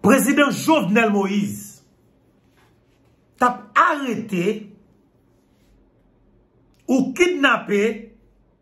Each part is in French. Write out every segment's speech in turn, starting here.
président Jovenel Moïse t'a arrêté ou kidnappé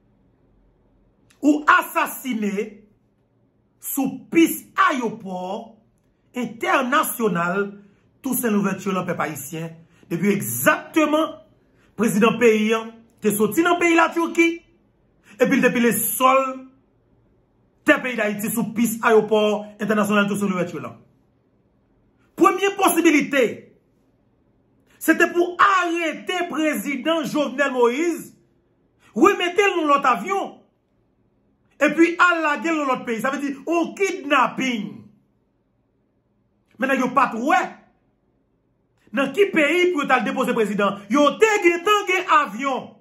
ou assassiné sous piste aéroport international tout c'est l'ouverture dans le peuple haïtien depuis exactement président pays t'es sorti dans le pays la Turquie et puis depuis les sols des pays d'Haïti sous piste aéroport international tout c'est l'ouverture là. Première possibilité, c'était pour arrêter président Jovenel Moïse, remettre dans l'autre avion, et puis allaguer dans l'autre pays. Ça veut dire, on kidnapping. Maintenant, il n'y a pas de ouais. Dans quel pays pour déposer président? Il y a un avion.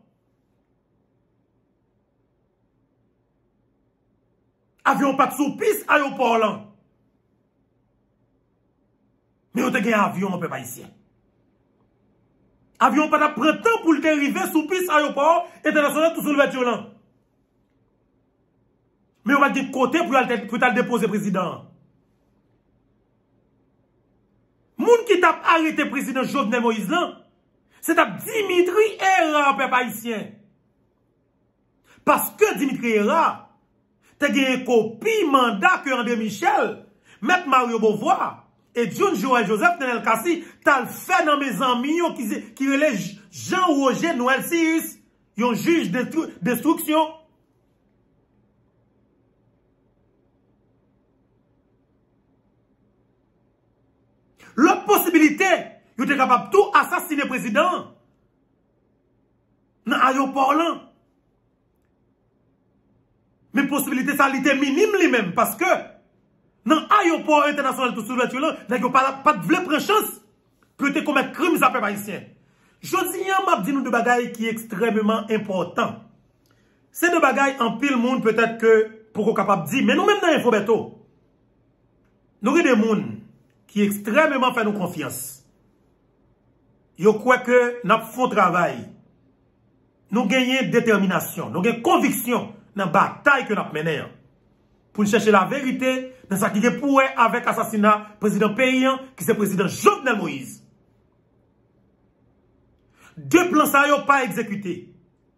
Avion pas de sous piste aéroport là. Mais on a un avion, on peut pas ici. Avion pas de prendre temps pour arriver sous piste aéroport international tout sur l'ouverture là. Mais on va dire côté pour le déposer président. Moun qui t'a arrêté président Jovenel Moïse là, c'est Dimitri Era, peuple haïtien. Parce que Dimitri Era, t'as gagné copie mandat que André Michel, Maître Mario Beauvoir, et John Joël Joseph Nenel Kassi, t'as le fait dans mes amis qui relèvent Jean-Roger Noël Sirius, un juge d'instruction. L'autre possibilité, vous êtes capable de tout assassiner le président dans l'aéroport là. Mais possibilité, ça était minime lui-même parce que dans l'aéroport international tout sur l'ouverture là, il n'y a pas de vraie prendre chance pour te commettre crime à peuple haïtien. Je dis, m'a dit nous de bagailles qui est extrêmement important. C'est de bagailles en pile monde peut-être que pour qu'on capable de dire, mais nous même dans Infobeto, nous avons des gens qui extrêmement fait nous confiance. Yo croit que nous faisons travail. Nous gagnons détermination, nous gagnons conviction dans la bataille que nous menons. Pour chercher la vérité dans ce qui est pour avec l'assassinat président paysan qui c'est président Jovenel Moïse. Deux plans ça n'ont pas exécuté.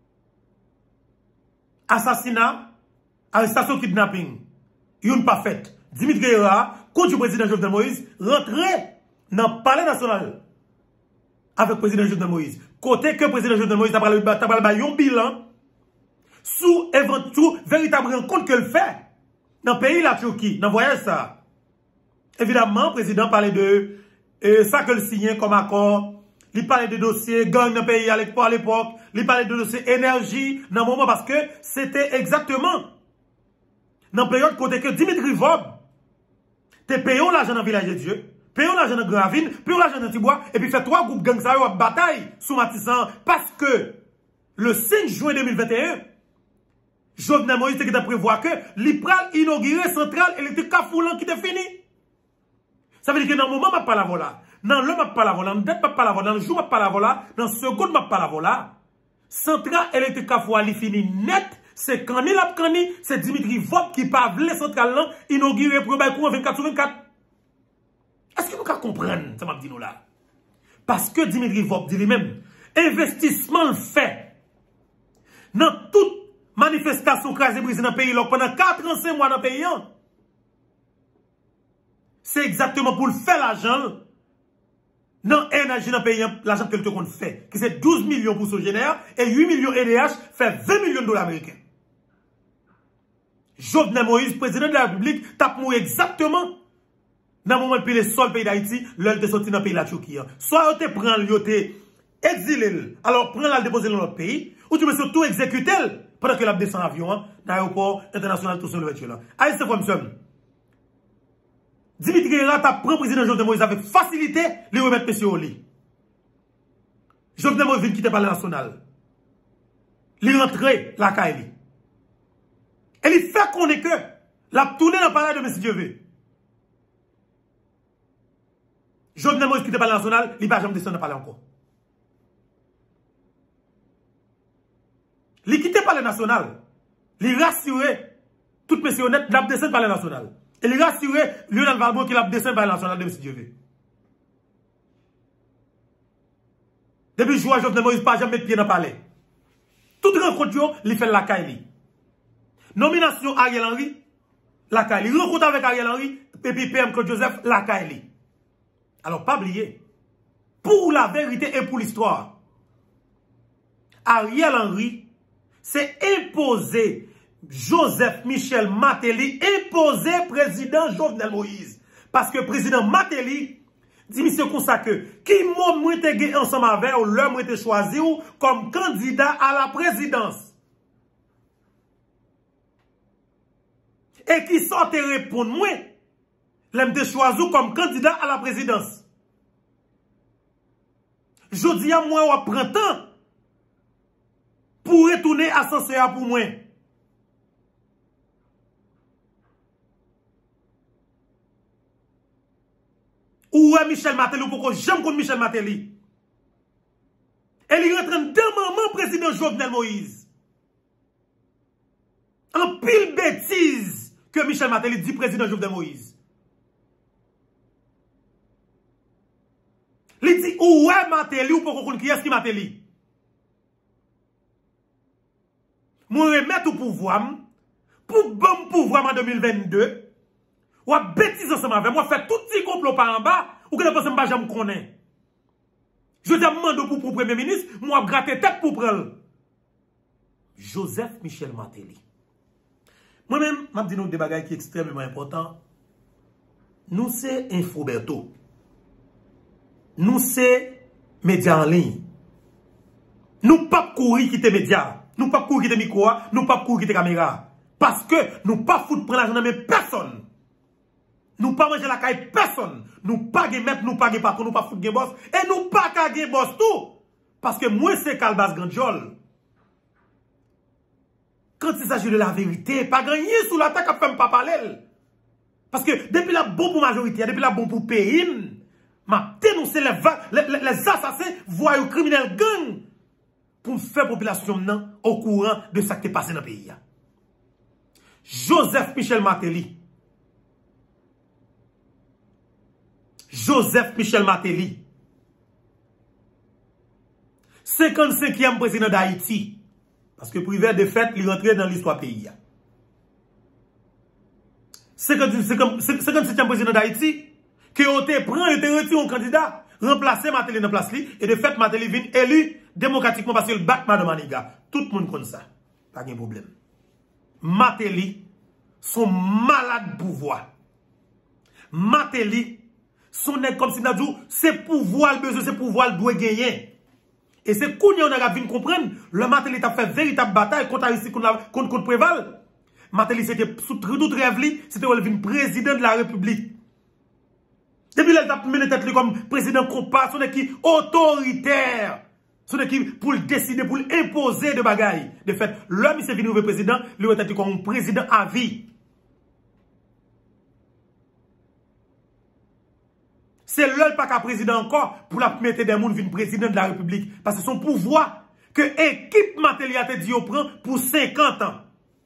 Assassinat, arrestation, kidnapping. Yon pas fait. Dimitri Era, contre le président Jovenel Moïse, rentré dans le palais national avec le président Jovenel Moïse. Côté que le président Jovenel Moïse a parlé un bilan sous véritable rencontre que le fait dans le pays la Turquie, dans le voyage ça. Évidemment, le président parlait de ça que le signe comme accord. Il parlait de dossiers gang dans le pays à l'époque. Il parlait de dossiers énergie dans le moment parce que c'était exactement dans la période côté que Dimitri Vob te payons l'argent dans le village de Dieu, payons l'argent dans Gravine, payons l'argent dans Tibois, et puis fait trois groupes gang ça en bataille sous Matissan parce que le 5 juin 2021, Jovenel Moïse était prévu que l'IPRAL inauguré centrale électrique Kafoulan qui était fini. Ça veut dire que dans le moment, je ne pas la voilà. Dans le pas la voilà, dans le date pas la voilà, dans le jour pas la voilà, dans le second pas la voilà. Centrale électrique Kafoulan est fini net. C'est Kani la Kani, c'est Dimitri Vob qui parle les centrales là, inauguré pour le courant 24 sur 24. Est-ce que vous comprenez ça m'a dit nous là? Parce que Dimitri Vob dit lui-même, investissement fait dans toute manifestation crasée brisée dans le pays pendant 45 mois dans le pays. C'est exactement pour le faire l'argent dans l'énergie dans le pays, l'argent que le compte fait, qui c'est 12 millions pour Sogénère et 8 millions EDH fait 20 millions de dollars américains. Jovenel Moïse, président de la République, tape mourir exactement dans le moment où les sols pays d'Haïti, l'heure de sortir dans le pays de la Turquie. Soit vous te prenez, vous te exilé, alors prenez la déposer dans notre pays, ou tu me surtout exécuter pendant que la descend en avion dans l'aéroport international tout sur le voiture là. Aïe, c'est comme ça. Dimitri Era t'a pris président Jovenel Moïse avec facilité, les remettre monsieur au lit. Jovenel Moïse vient quitter le palais national. Il rentre la Kaili. Et il fait qu'on est que la tournée dans le palais de M. Dieuvé. Jovenel Moïse quitte le palais national, il ne va jamais descendre dans le palais encore. Il quitte le palais national. Il rassure tout monsieur honnête, il descend le palais national. Et il rassuré Lionel Valbon qu'il a descendu par la nationale de M. Dieu veut. Depuis le jour Jovenel Moïse, pas jamais mettre pied dans le palais. Toute rencontre, il fait la caille. Nomination Ariel Henry, la caille. Rencontre avec Ariel Henry, et puis PM Claude Joseph, la caille. Alors, pas oublier, pour la vérité et pour l'histoire, Ariel Henry s'est imposé Joseph Michel Martelly, imposé président Jovenel Moïse. Parce que président Martelly dit monsieur comme ça que qui m'a été ensemble avec ou l'homme a été choisi comme candidat à la présidence. Et qui sortait répondre moi, l'homme été choisi comme candidat à la présidence. Je dis à moi, on prend temps pour retourner à Sansea pour moi. Où est Michel Martelly? Pourquoi j'aime contre Michel Martelly? Elle est rentrée dans maman président Jovenel Moïse. En pile bêtise que Michel Martelly dit président Jovenel Moïse. Il dit où est Martelly ou pourquoi qui est-ce qui Martelly? Moi remettre au pouvoir pour bon pouvoir en 2022. Ou à bêtise ensemble avec moi, fait tout petit complot par en bas, ou que ne pense pas jamais connaître. Je dis à mando pour premier ministre, moi gratter tête pour prendre. Joseph Michel Martelly. Moi-même, je dis nous des bagages qui sont extrêmement importants. Nous c'est Infoberto. Nous c'est médias en ligne. Nous pas courir quitter médias. Nous pas courir quitter micro, nous pas courir quitter caméra. Parce que nous pas foutre prendre l'argent de personne. Nous pas manger la caille personne. Nous pas mettre, nous pas patron, nous pas foutre gen boss. Et nous pas gen boss tout. Parce que moi c'est Calbas Grandjol. Quand il s'agit de la vérité, pas gagner sous l'attaque à faire pas parler. Parce que depuis la bon pour majorité, depuis la bon pour pays, m'a dénoncé les assassins, voyous criminels gang pour faire population nan au courant de ce qui est passé dans le pays. Joseph Michel Martelly. Joseph Michel Martelly. 55e président d'Haïti. Parce que privé de fait, il rentrait dans l'histoire pays. 57e président d'Haïti, qui a été pris, il a retiré un candidat, remplacé Martelly dans place li, et de fait, Martelly vient élu démocratiquement parce qu'il bat Madame Maniga. Tout le monde connaît ça. Pas de problème. Martelly sont malades pouvoir. Martelly son nèg comme si n'a dit c'est pouvoir le besoin, c'est pouvoir le doit gagner. Et c'est qu'on y a vu comprendre le Martelly a fait véritable bataille contre Haïti contre Préval. Martelly c'était sous toute rêve li, c'était le président de la République. Depuis là il a mené tête comme président compas, son équipe autoritaire. Son équipe pour le décider, pour l'imposer de bagaille. De fait, l'homme il s'est venu au président, lui a été comme un président à vie. C'est l'heure pas qu'un président encore pour la mettre des gens venir président de la République. Parce que son pouvoir que l'équipe Martelly a dit au prend pour 50 ans.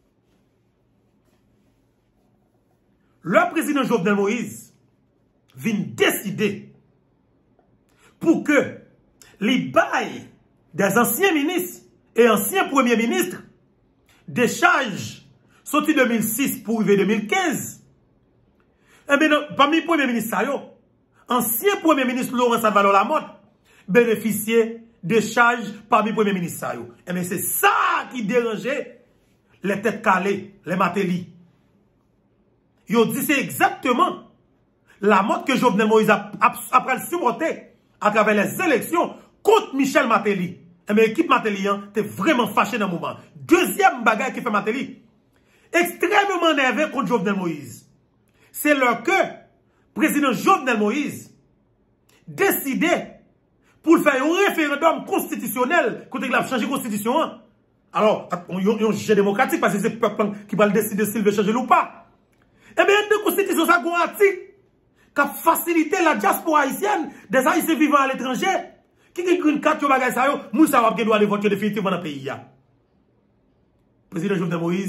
Le président Jovenel Moïse vient décider pour que les bails des anciens ministres et anciens premiers ministres déchargent sorti 2006 pour arriver 2015. Eh bien, parmi les premiers ministres, ancien premier ministre Laurent Salvador Lamotte bénéficiait de charges parmi les premiers ministres. Et bien c'est ça qui dérangeait les têtes calées, les Martelly. Ils ont dit c'est exactement la mode que Jovenel Moïse a supporté à travers les élections contre Michel Martelly. Et bien l'équipe Martelly était vraiment fâchée dans le moment. Deuxième bagaille qui fait Martelly, extrêmement énervé contre Jovenel Moïse. C'est leur que président Jovenel Moïse décidait pour faire un référendum constitutionnel quand il a changé la constitution. Alors, il y a un jeu démocratique parce que c'est le peuple qui va décider s'il veut changer ou pas. Eh bien, la constitution, ça a un article qui a facilité la diaspora haïtienne des Haïtiens vivant à l'étranger. Qui a une carte de bagage, nous savons qu'il doit aller voter définitivement dans le pays. Le président Jovenel Moïse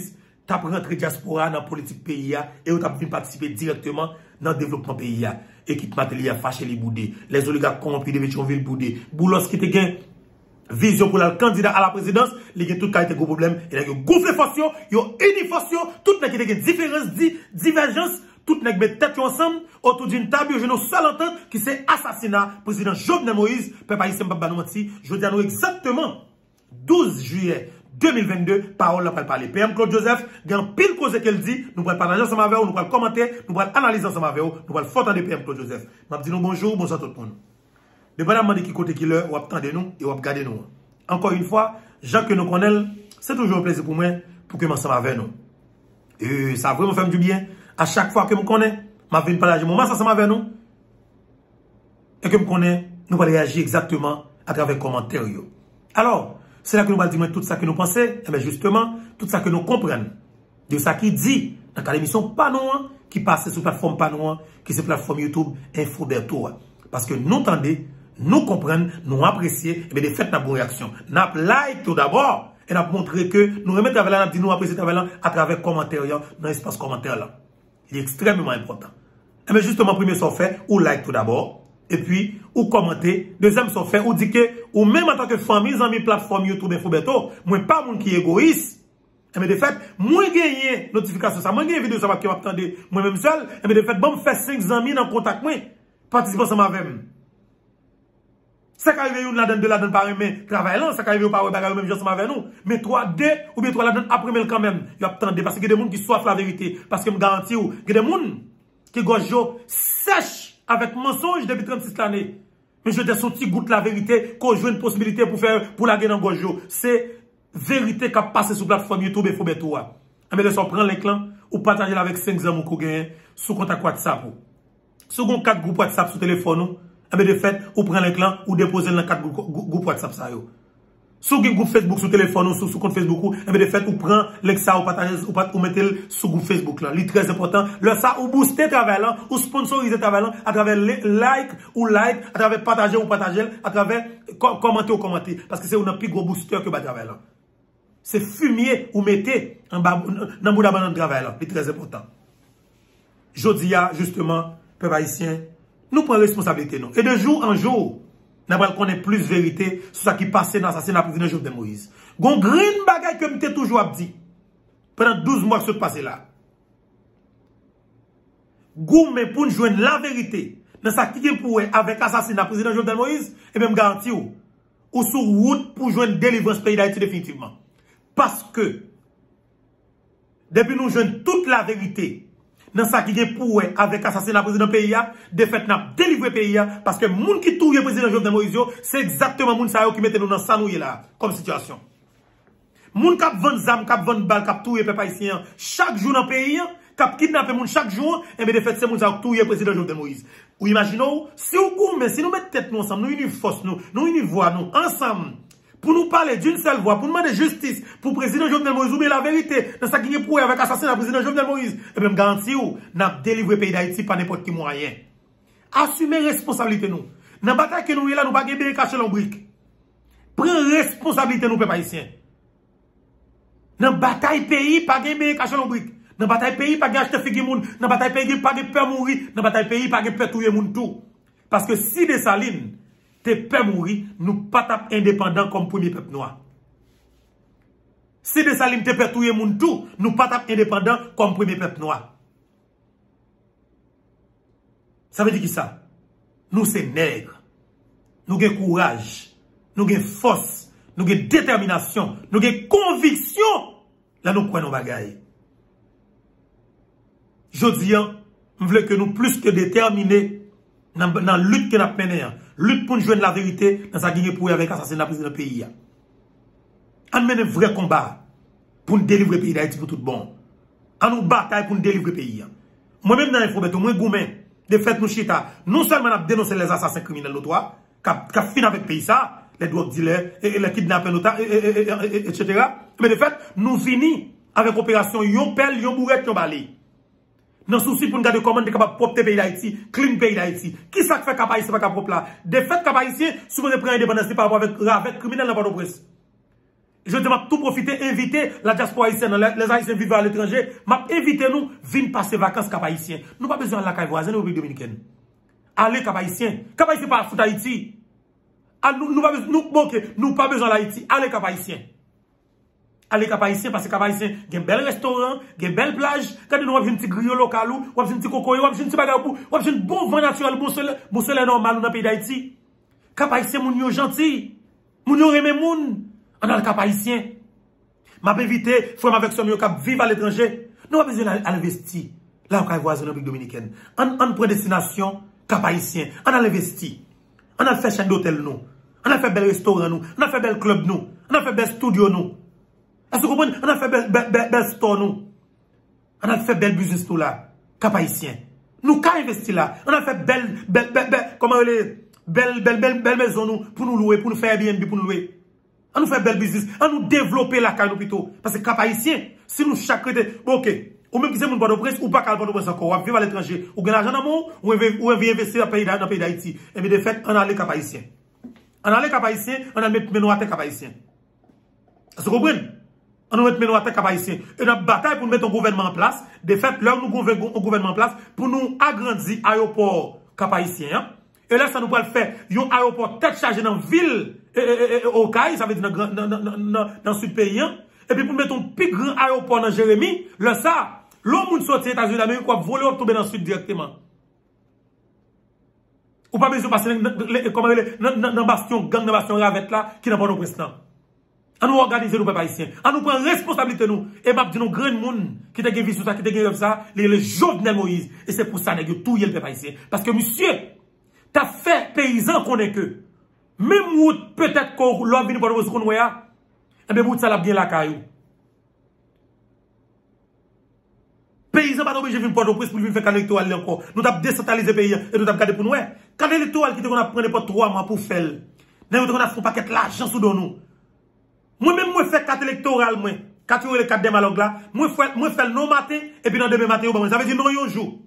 t'as rentré diaspora dans la politique pays et ou t'as pu participer directement dans le développement pays. Équipe matérielle fâché les boudés, les oligarques corrompus de Pétionville boudés, Boulos qui te gagne vision pour le candidat à la présidence, il y a tout qualité gros problème, il y a gonflé force, il y a uniforce, tout n'a qui a différence, divergence, tout n'a met tête ensemble autour d'une table, je nous seul entente qui c'est assassinat président Jovenel Moïse, peuple haïtien pas nous mentir, je dis à nous exactement 12 juillet 2022, parole là parler. PM Claude Joseph, gagne pile cause qu'elle dit, nous allons partager ensemble avec vous, nous allons commenter, nous allons analyser ensemble avec vous, nous allons faire entendre PM Claude Joseph. Je dis nous bonjour, bonsoir tout le monde. Dépendamment de qui côté qui l'heure, ou attendez nous et ou regardez nous. Encore une fois, gens que nous connaissons, c'est toujours un plaisir pour moi pour que je m'ensemble avec nous. Et ça vraiment fait du bien. À chaque fois que je connais, je viens partager mon ensemble avec nous. Et que je connais, nous allons réagir exactement à travers les commentaires. Alors, c'est là que nous allons dire tout ça que nous pensons, et bien justement, tout ça que nous comprenons. De ça qui dit dans l'émission Panou, qui passe sur la plateforme Panou, qui est sur la plateforme YouTube Infoberto. Parce que nous entendons, nous comprenons, nous apprécions, et bien de fait, nous avons une réaction. Nous avons like tout d'abord, et nous avons montré que nous remettons à nous apprécions à travers les commentaires, dans l'espace commentaire là. Il est extrêmement important. Et bien justement, premier sont fait, ou like tout d'abord. Et puis, ou commenter. Deuxième, sont fait, ou dit que, ou même en tant que famille, dans mes plateformes YouTube Infoberto, moi, pas mon qui est égoïste. Et bien, de fait, moi, gagné notification, ça, moi, gagné vidéo, ça va qui m'attendre, moi-même seul. Et bien, de fait, bon, me faire 5 amis dans contact, moi, participer ensemble avec moi. Ça qui arrive, une la donne de la donne par eux, travaillant, ça qui arrive, par eux, même, ensemble avec nous. Mais 3D, ou bien 3 la donne après, quand même, il y a attendre, parce qu'il y a des gens qui soifent la vérité. Parce que je me garantis, il y a des gens qui gauche sèche avec mensonge depuis 36 l'année. Mais je te sorti goutte la vérité, qu'on joue une possibilité pour faire, pour la gagner dans Gojo. C'est vérité qui a passé sur la plateforme YouTube et Fobeto. Mais laissez prendre l'écran ou partager avec 5 amis qu'on gagne sous contact WhatsApp. Sous 4 groupes WhatsApp sur téléphone, de fait, ou prendre l'écran ou déposer dans 4 groupes WhatsApp ça yo. Sous un groupe Facebook sur téléphone ou sur compte Facebook, de fait, ou prend l'exa ou partager ou mettez sur groupe Facebook là. C'est très important. Le ça ou booster travail là, ou sponsoriser travail là à travers like, à travers partager ou partager, à travers commenter ou commenter. Parce que c'est un plus gros booster que le travail là. C'est fumier ou mettez en bas, dans le banane de travail là. C'est très important. Jodi a, justement, peuple haïtien, nous prenons responsabilité nous. Et de jour en jour, nous allons connaître plus de vérité sur ce qui passait dans l'assassinat du président Jovenel Moïse. Gon green bagay que m'te toujours dit pendant 12 mois que ce passé là. Goumé pour nous joindre la vérité dans ce qui est pour avec l'assassinat du président Jovenel Moïse, et même garanti ou sur route pour joindre délivrance pays d'Haïti définitivement. Parce que depuis nous joindre toute la vérité dans ça qui est pour avec l'assassinat du président pays, de fait n'a délivré pays parce que moun qui touye président Jovenel Moïse, c'est exactement moun sa yo qui mette nous dans ça nous là comme situation. Moun k'ap vend zam, k'ap vend bal, k'ap touye peuple haïtien chaque jour dans pays, k'ap kidnapper moun chaque jour, et bien de fait c'est moun sa yo touye président Jovenel Moïse. Ou imaginons si on gourmet, si nous mettons tête nous ensemble, nous unissons force nous unissons voix nous ensemble. Pour nous parler d'une seule voix, pour demander justice pour le président Jovenel Moïse, ou bien la vérité, dans ce qui est pour avec l'assassinat du président Jovenel Moïse, et bien, garantie ou, n'a délivré le pays d'Haïti par n'importe quel moyen. Assumez responsabilité nous. Dans la bataille que nous y là, nous pas gagner cacher l'ombrique. Prenez responsabilité nous, peuple haïtien. Dans la bataille pays, pas gagner cacher l'ombrique. Dans la bataille pays, pas gagner acheter figue moun. Dans la bataille pays, pas gagner peur mourir. Dans la bataille pays, pas gagner peur touyer moun tout. Parce que si des salines, te peur mourir, nous pas tap indépendants comme premier peuple noir. Si des salines te peur touyer moun tout, nous pas tap indépendants comme premier peuple noir. Ça veut dire qui ça? Nous c'est nègres. Nous avons courage. Nous avons force. Nous avons détermination. Nous avons conviction. Là nous croyons nos bagailles. Je dis, je veux que nous plus que déterminés dans la lutte que nous avons menée. Lutte pour nous joindre la vérité dans sa guerre pour avec l'assassinat du président du pays. On mène un vrai combat pour nous délivrer le pays d'Haïti pour tout bon. On nous bataille pour nous délivrer le pays. Moi-même dans l'Infoberto, moi Goumen, de fait nous chita, non seulement nous dénoncer les assassins criminels l'autre, qui finissent avec le pays ça, les drogues dealers, et les kidnappeurs, etc. Mais de fait, nous finissons avec l'opération Yon Pel, Yon Bourette, Yon Bali. Dans le souci pour nous garder comment nous sommes capables de propre pays d'Haïti, clean pays d'Haïti. Qui ça fait capable c'est pas capable là? De fait, capable haïtien, si vous prenez indépendance par rapport avec criminel dans Port-au-Prince. Je dis, m'a tout profiter, inviter la diaspora haïtienne, les haïtiens vivant à l'étranger, m'a invité nous, venir passer vacances cap haïtien. Nous pas besoin de la caille voisine de la République dominicaine. Allez cap haïtien. Cap haïtien pas foutre Haïti. Nous pas besoin d'Haïti. Allez cap haïtien. Allez cap haïtien parce que cap haïtien, il y a un bel restaurant, il y a une belle plage, quand nous avons un petit griot local, ou un petit coco, ou un petit bagabou, ou un bon vent naturel, bon soleil normal dans le pays d'Haïti. Cap haïtien, moun yo gentil. Moun yo remè moun. On a le cap haïtien. M'a invité, frère avec son yo cap vivre à l'étranger. Nous avons besoin d'investir. Là, on a voisin en République dominicaine. On prend destination cap haïtien. On a investi. On a fait chaîne d'hôtel nous. On a fait bel restaurant nous. On a fait bel club nous. On a fait bel studio nous. Est-ce que vous comprenez? On a fait bel store nous. On a fait bel business tout là. Cap haïtien. Nous qu'a investi là. On a fait belle maison nous pour nous louer, pour nous faire Airbnb, pour nous louer. On nous fait bel business, on nous développer la caille plutôt. Parce que cap haïtien, si nous chaque côté, bon, ok, ou même qui c'est mon Port-au-Prince, ou pas qu'à Port-au-Prince encore, ou vivre à l'étranger, ou gagner l'argent dans le monde, ou investir dans le pays d'Haïti. Et bien de fait, on a les cap haïtien. On a les cap haïtien, on a mis menou à terre cap haïtien. Est-ce que vous comprenez? On a mis menou à terre cap haïtien. Et notre bataille pour mettre un gouvernement en place, de fait, là nous avons un gouvernement en place pour nous agrandir l'aéroport cap haïtien. Hein? Et là, ça nous va le faire. Il y a un aéroport tête chargé dans la ville, au Caille, ça veut dire dans le sud pays. Et puis pour mettre un plus grand aéroport dans Jérémy, là, ça, l'homme qui sort des États-Unis d'Amérique, va voler ou tomber dans le sud directement. Ou pas besoin de passer dans le bastion, gang de bastion Ravette là, qui n'a pas de président. On nous organiser nos peuples haïtiens. On nous prend responsabilité nous. Et m'a dit nos grands monde qui t'a gagné sur ça, qui t'a gagné ça, les Jovenel Moïse. Et c'est pour ça que tout y le peuple haïtien. Parce que monsieur, t'as fait paysan qu'on est que. Même peut-être qu'on l'a venu pour nous qu'on voit. Et bien, vous ça l'a bien la caillou. Paysan pas obligé de venir pour nous venir faire canal électoral encore. Nous t'avons décentralisé le pays et nous t'avons gardé pour nous. Canal électoral qui te qu'on a pris pas 3 mois pour faire. Nous on a fait un paquet l'argent sous nous. Moi-même, moi, fais 4 électorales, moi. 4 les 4 démalogues là. Moi, fais non matin, et puis dans demain matin, ça veut dire non, un jour.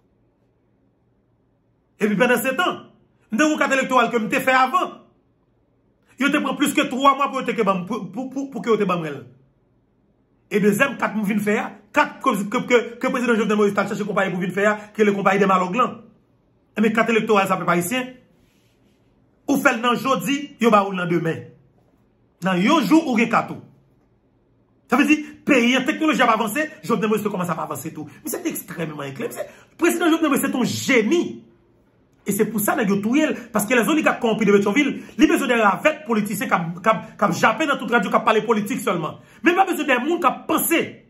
Et puis pendant 7 ans, nous avons 4 électorales que nous avons fait avant. Yo te prend plus que 3 mois pour que te bamrel. Et deuxième, 4 nous venons faire, 4 que le président Jovenel Moïse a cherché compagnie pour venir faire, que le compagnie des malogues là. Mais 4 électorales, ça peut pas ici. Ou fait dans jeudi, yo ba ou dans demain. Dans un jour, ou rien qu'à tout. Ça veut dire, pays en technologie a avancé, Jovenel Moïse commence à avancer tout. Mais c'est extrêmement clair. Le président Jovenel Moïse, c'est un génie. Et c'est pour ça que nous avons parce que les oligarques compris de Pétionville, ils ont besoin de politiciens qui ont jappé dans toute radio, qui parlent politique seulement. Mais pas besoin de gens qui ont pensé.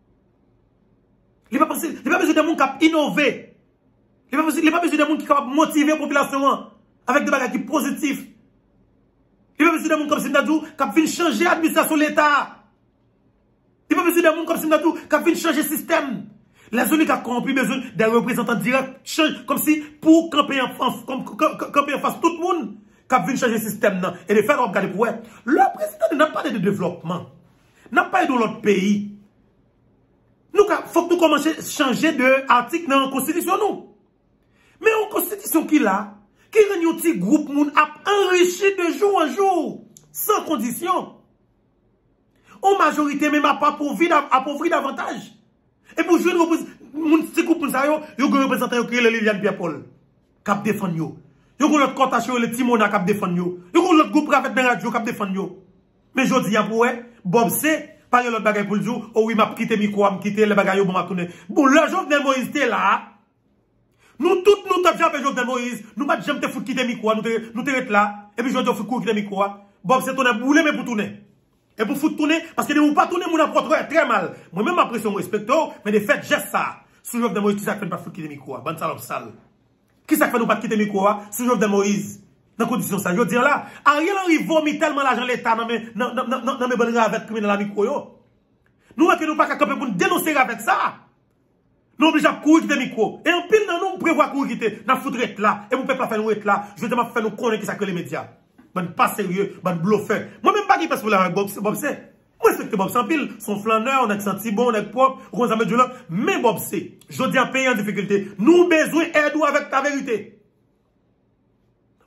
Il n'y a pas besoin de gens qui ont innové. Il n'y a pas besoin de gens qui ont motivé la population avec des bagages positifs. Il n'y a pas besoin de gens comme Simnadou qui ont changer l'administration de l'État. Il n'y a pas besoin de gens comme Simnadou qui ont changer le système. Les oligarques ont besoin des représentants directs, comme si pour camper en face, tout le monde, qui a changer le système. Et les faire regarder pour eux. Le président n'a pas parlé de développement. N'a pas parlé de l'autre pays. Nous, faut que nous commencions à changer d'article dans la constitution, nous. Mais en constitution qui là, qui rend un petit groupe moun enrichi de jour en jour, sans condition. En majorité, même à pas appauvrir davantage. Et pour jouer mon petit groupe, vous avez un représentant qui est Liliane Pierre-Paul, qui défend yo. Vous avez l'autre contaction, le Timona qui défend yo. Vous avez l'autre groupe avec des radios qui défend yo. Mais je dis à vous, Bob C, pas l'autre bagaille pour le jour, oh oui, m'a quitté micro, m'a quitté le bagaille, m'a tourné. Bon, le Jovenel Moïse était là. Nous, tous, nous, t'avons fait Jovenel Moïse. Nous, pas jamais te foutre quitter micro, nous t'es là. Et puis, je vais te foutre quitter micro. Bob C, tourné boulé, mais pour tourner. Et pour foutre tourner, parce que ne vous pas tourner, mon apporte très mal. Moi-même, ma pression, respecte, mais de fait, j'ai ça. Sous Jovenel Moïse, qui ça fait pas foutre quitter micro? Bonne salope sale. Qui ça fait nous pas quitter micro? Sous Jovenel Moïse. Dans condition ça, je veux dire là, Ariel Henry vomit tellement l'argent de l'État dans mes bonnes avec criminels à micro yo. Nous, que nous pas camper pour nous dénoncer avec ça. Nous obligés à courir quitter micro. Et en pile, nous prévoit courir quitter, nous foutre là. Et vous ne pouvez pas faire nous être là. Je veux dire, faire nous connaître qui ça que les médias. Bon, pas sérieux, bon, bluffeur. Moi-même, pas qui passe pour la avec Bob C. Moi, respecte Bob C en pile. Son flaneur, on a senti bon, on est propre, on a mis là. Mais Bob C, je dis un pays en difficulté. Nous besoin d'aide avec ta vérité.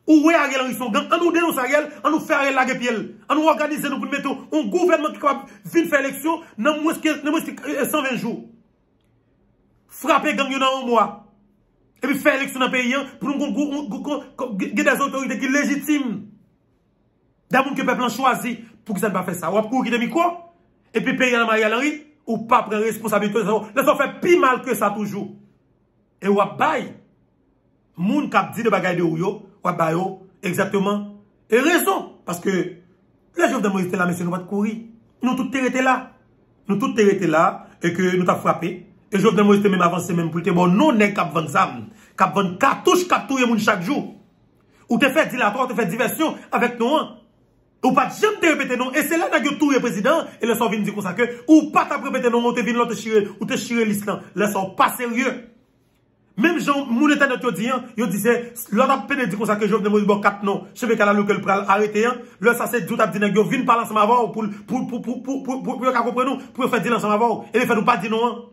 Ou ouais Ariel Henry son gang, on nous dénonce Ariel, on nous fait Ariel la pied, on nous organise nous pour mettre un gouvernement qui va venir faire élection dans moins que 120 jours. Frapper gang dans un mois. Et puis faire élection dans le pays pour nous des autorités qui légitimes. D'abord que le peuple a choisi pour que ça ne pas faire ça. Ou pour qu'il ait quoi? Et puis payer dans Ariel Henry, ou pas prendre responsabilité. Laissons faire plus mal que ça toujours. Et ou bail. Moun kap dit de bagay de ou yo exactement. Et raison. Parce que les Jovenel Moïse étaient là, monsieur, nous pas de courir. Nous tous étaient là. Nous tous étaient là et que nous t'avons frappé. Et Jovenel Moïse était même avancé même pour te bon, non, n'est cap vendre ça. Cap vendre cartouche, cap touye moun chaque jour. Ou te fait dilatoire, te fait diversion avec nous. Ou pas jamais te répéter non. Et c'est là que tout le président et les gens viennent dire comme ça que, ou pas t'as répéter non, ou te viennent l'autre chiré, ou te chiré l'islam. Les gens pas sérieux. Même Jean, mon internet, yo disait, l'on a peine dit comme ça que Jovenel Moïse bon 4 non, je vais qu'à la local pour arrêter, là, ça c'est tout à dire, yo vinn parler ensemble avant, pour comprendre nous, pour faire dire ensemble avant, et les faire nous pas dire non.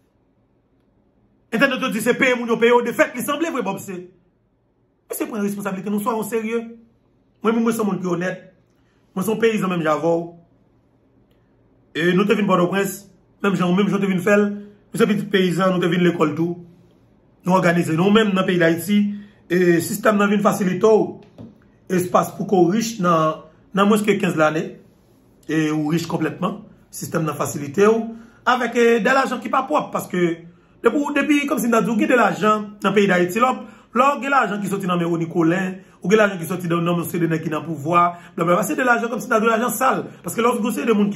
Internet, dit, c'est payer mon yo payer, de fait, il semblait vrai, Bob, c'est. Mais c'est pour une responsabilité, nous soyons sérieux. Moi, je suis un monde qui est honnête. Moi, je suis un paysan, même j'avoue. Et nous te vinn Port-au-Prince, même je te vinn faire, nous sommes petits paysans, nous te vinn l'école tout. Nous organisons nous-mêmes dans le pays d'Haïti et le système n'a une facilité espace pour qu'on riche dans moins que 15 l'année et ou riche complètement système n'a facilité avec de l'argent qui pas propre parce que depuis comme si nous avons de l'argent dans le pays d'Haïti là il y a l'argent qui sorti dans mes Nicolin ou l'argent qui sorti dans nos CD qui dans pouvoir c'est de l'argent comme si nous avons de l'argent sale parce que lorsque c'est des gens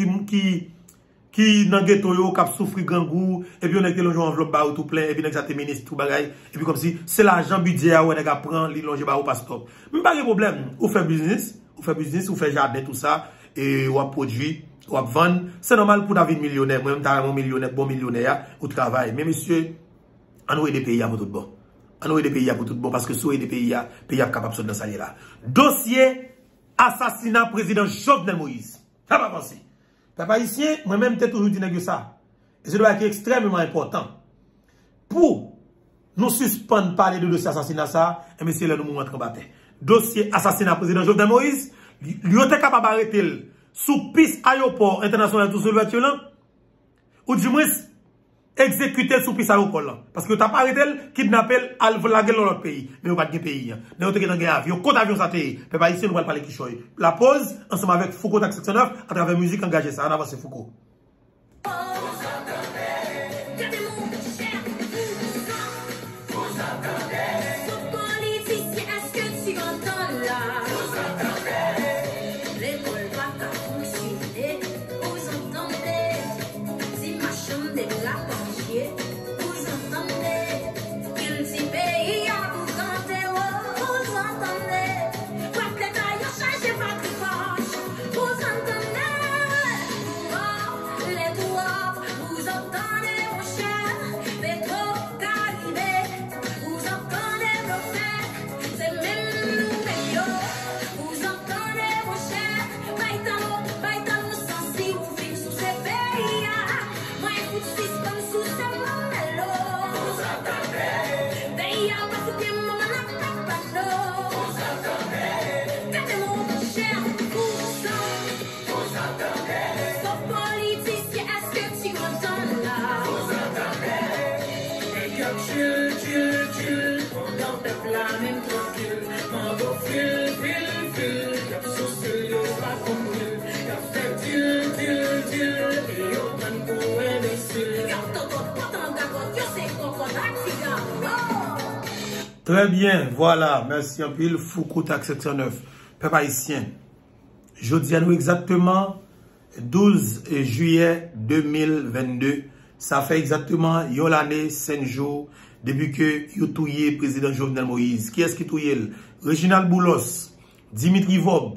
qui dans ghetto yo k'ap souffri grand goût et puis on était longe enveloppe ba tout plein et puis nèg ça te ministre tout bagay et puis comme si c'est l'argent budget ouais nèg a prend li longe ba ou pas stop même pas de problème ou fait business ou fait jardin tout ça et ou produit ou vendre c'est normal pour David millionnaire moi même ta un millionnaire bon millionnaire ou travail mais monsieur on des pays pour tout bon on des pays pour tout bon parce que sous des pays capable de ça là dossier assassinat président Jovenel Moïse ça va penser. Papa ici, moi-même, j'ai toujours dit que ça. Et ce doit être extrêmement important. Pour nous suspendre parler de dossier assassinat, ça, et monsieur, là, nous montrons en bataille. Dossier assassinat président Jovenel Moïse, lui était capable d'arrêter sous piste aéroport international tout seul là, ou du moins, exécuter sous piste aéroport là. Parce que tu n'as pas arrêté, kidnapper, à la gueule dans l'autre pays. Mais on pas de pays. Nous sommes dans un avion, compte avion ça t'est. Papa ici, nous allons parler qui choisit. La pause, ensemble avec Foucault Taxe Section 9, à travers musique engagée ça. On avance Foucault. Très bien, voilà, merci un peu, Foucault Taxe Section 9. Peuple haïtien, je dis à nous exactement 12 juillet 2022. Ça fait exactement une année, 5 jours, depuis que vous touillez le président Jovenel Moïse. Qui est-ce qui touille? Reginald Boulos, Dimitri Vob,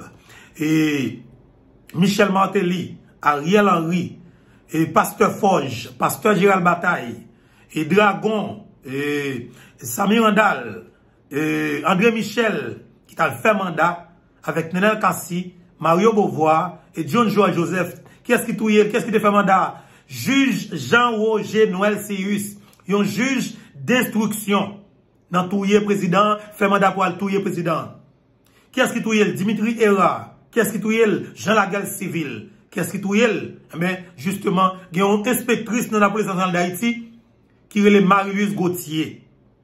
et Michel Martelly, Ariel Henry, et Pasteur Forge, Pasteur Gérald Bataille, et Dragon, et Samir Andal, et André Michel, qui a fait mandat, avec Nenel Kassi, Mario Beauvoir, et John Joël Joseph. Qui est-ce qui touille? Qu'est-ce qui te fait mandat? Juge Jean-Roger Noël Sirius, un juge d'instruction. Dans touiller président, fait mandat pour le touiller président. Qui est-ce qui touille? Dimitri Era. Qui est-ce qui touille? Jean Laguerre Civil. Qui est-ce qui touille? Eh bien, justement, il y a une inspectrice dans la police nationale d'Haïti qui est Marie-Louise Gauthier.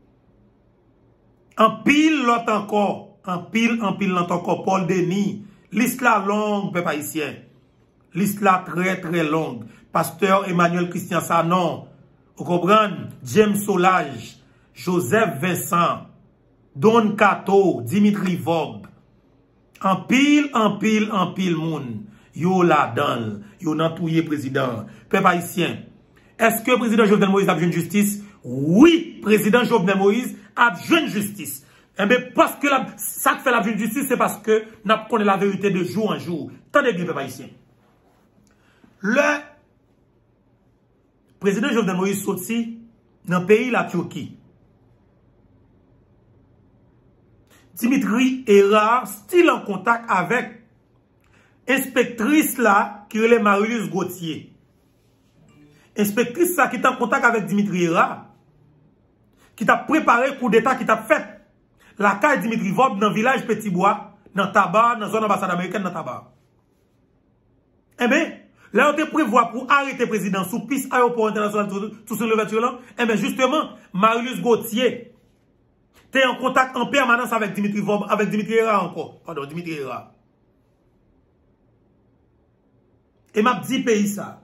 En pile, l'autre encore. En pile, l'autre encore. Paul Denis. Liste la longue, peuple haïtien. Liste la très, très longue. Pasteur Emmanuel Christian Sanon. Vous comprenez? James Solage. Joseph Vincent. Don Cato. Dimitri Vogue. En pile, moun. Yo la dan. Yo nan touye président. Peuple haïtien. Est-ce que président Jovenel Moïse a besoin de justice? Oui, président Jovenel Moïse a besoin de justice. Eh bien, parce que ça fait la besoin de justice, c'est parce que nous connaissons la vérité de jour en jour. Tendez bien, peuple haïtien. Le président Jovenel Moïse sorti dans le pays la Turquie. Dimitri Era, style en contact avec inspectrice là, qui est Marie-Louise Gauthier. Inspectrice là, qui est en contact avec Dimitri Era, qui t'a préparé le coup d'État, qui t'a fait la carte Dimitri Vogue dans le village Petit Bois, dans Tabar, dans la zone ambassade américaine, dans Tabar. Eh bien, là, on te prévoit pour arrêter le président sous piste aéroport international tout sur l'ouverture là. Eh bien, justement, Marie-Louise Gauthier, t'es en contact en permanence avec Dimitri Vogue, avec Dimitri Era encore. Pardon, Dimitri Era. Et m'a dit pays ça.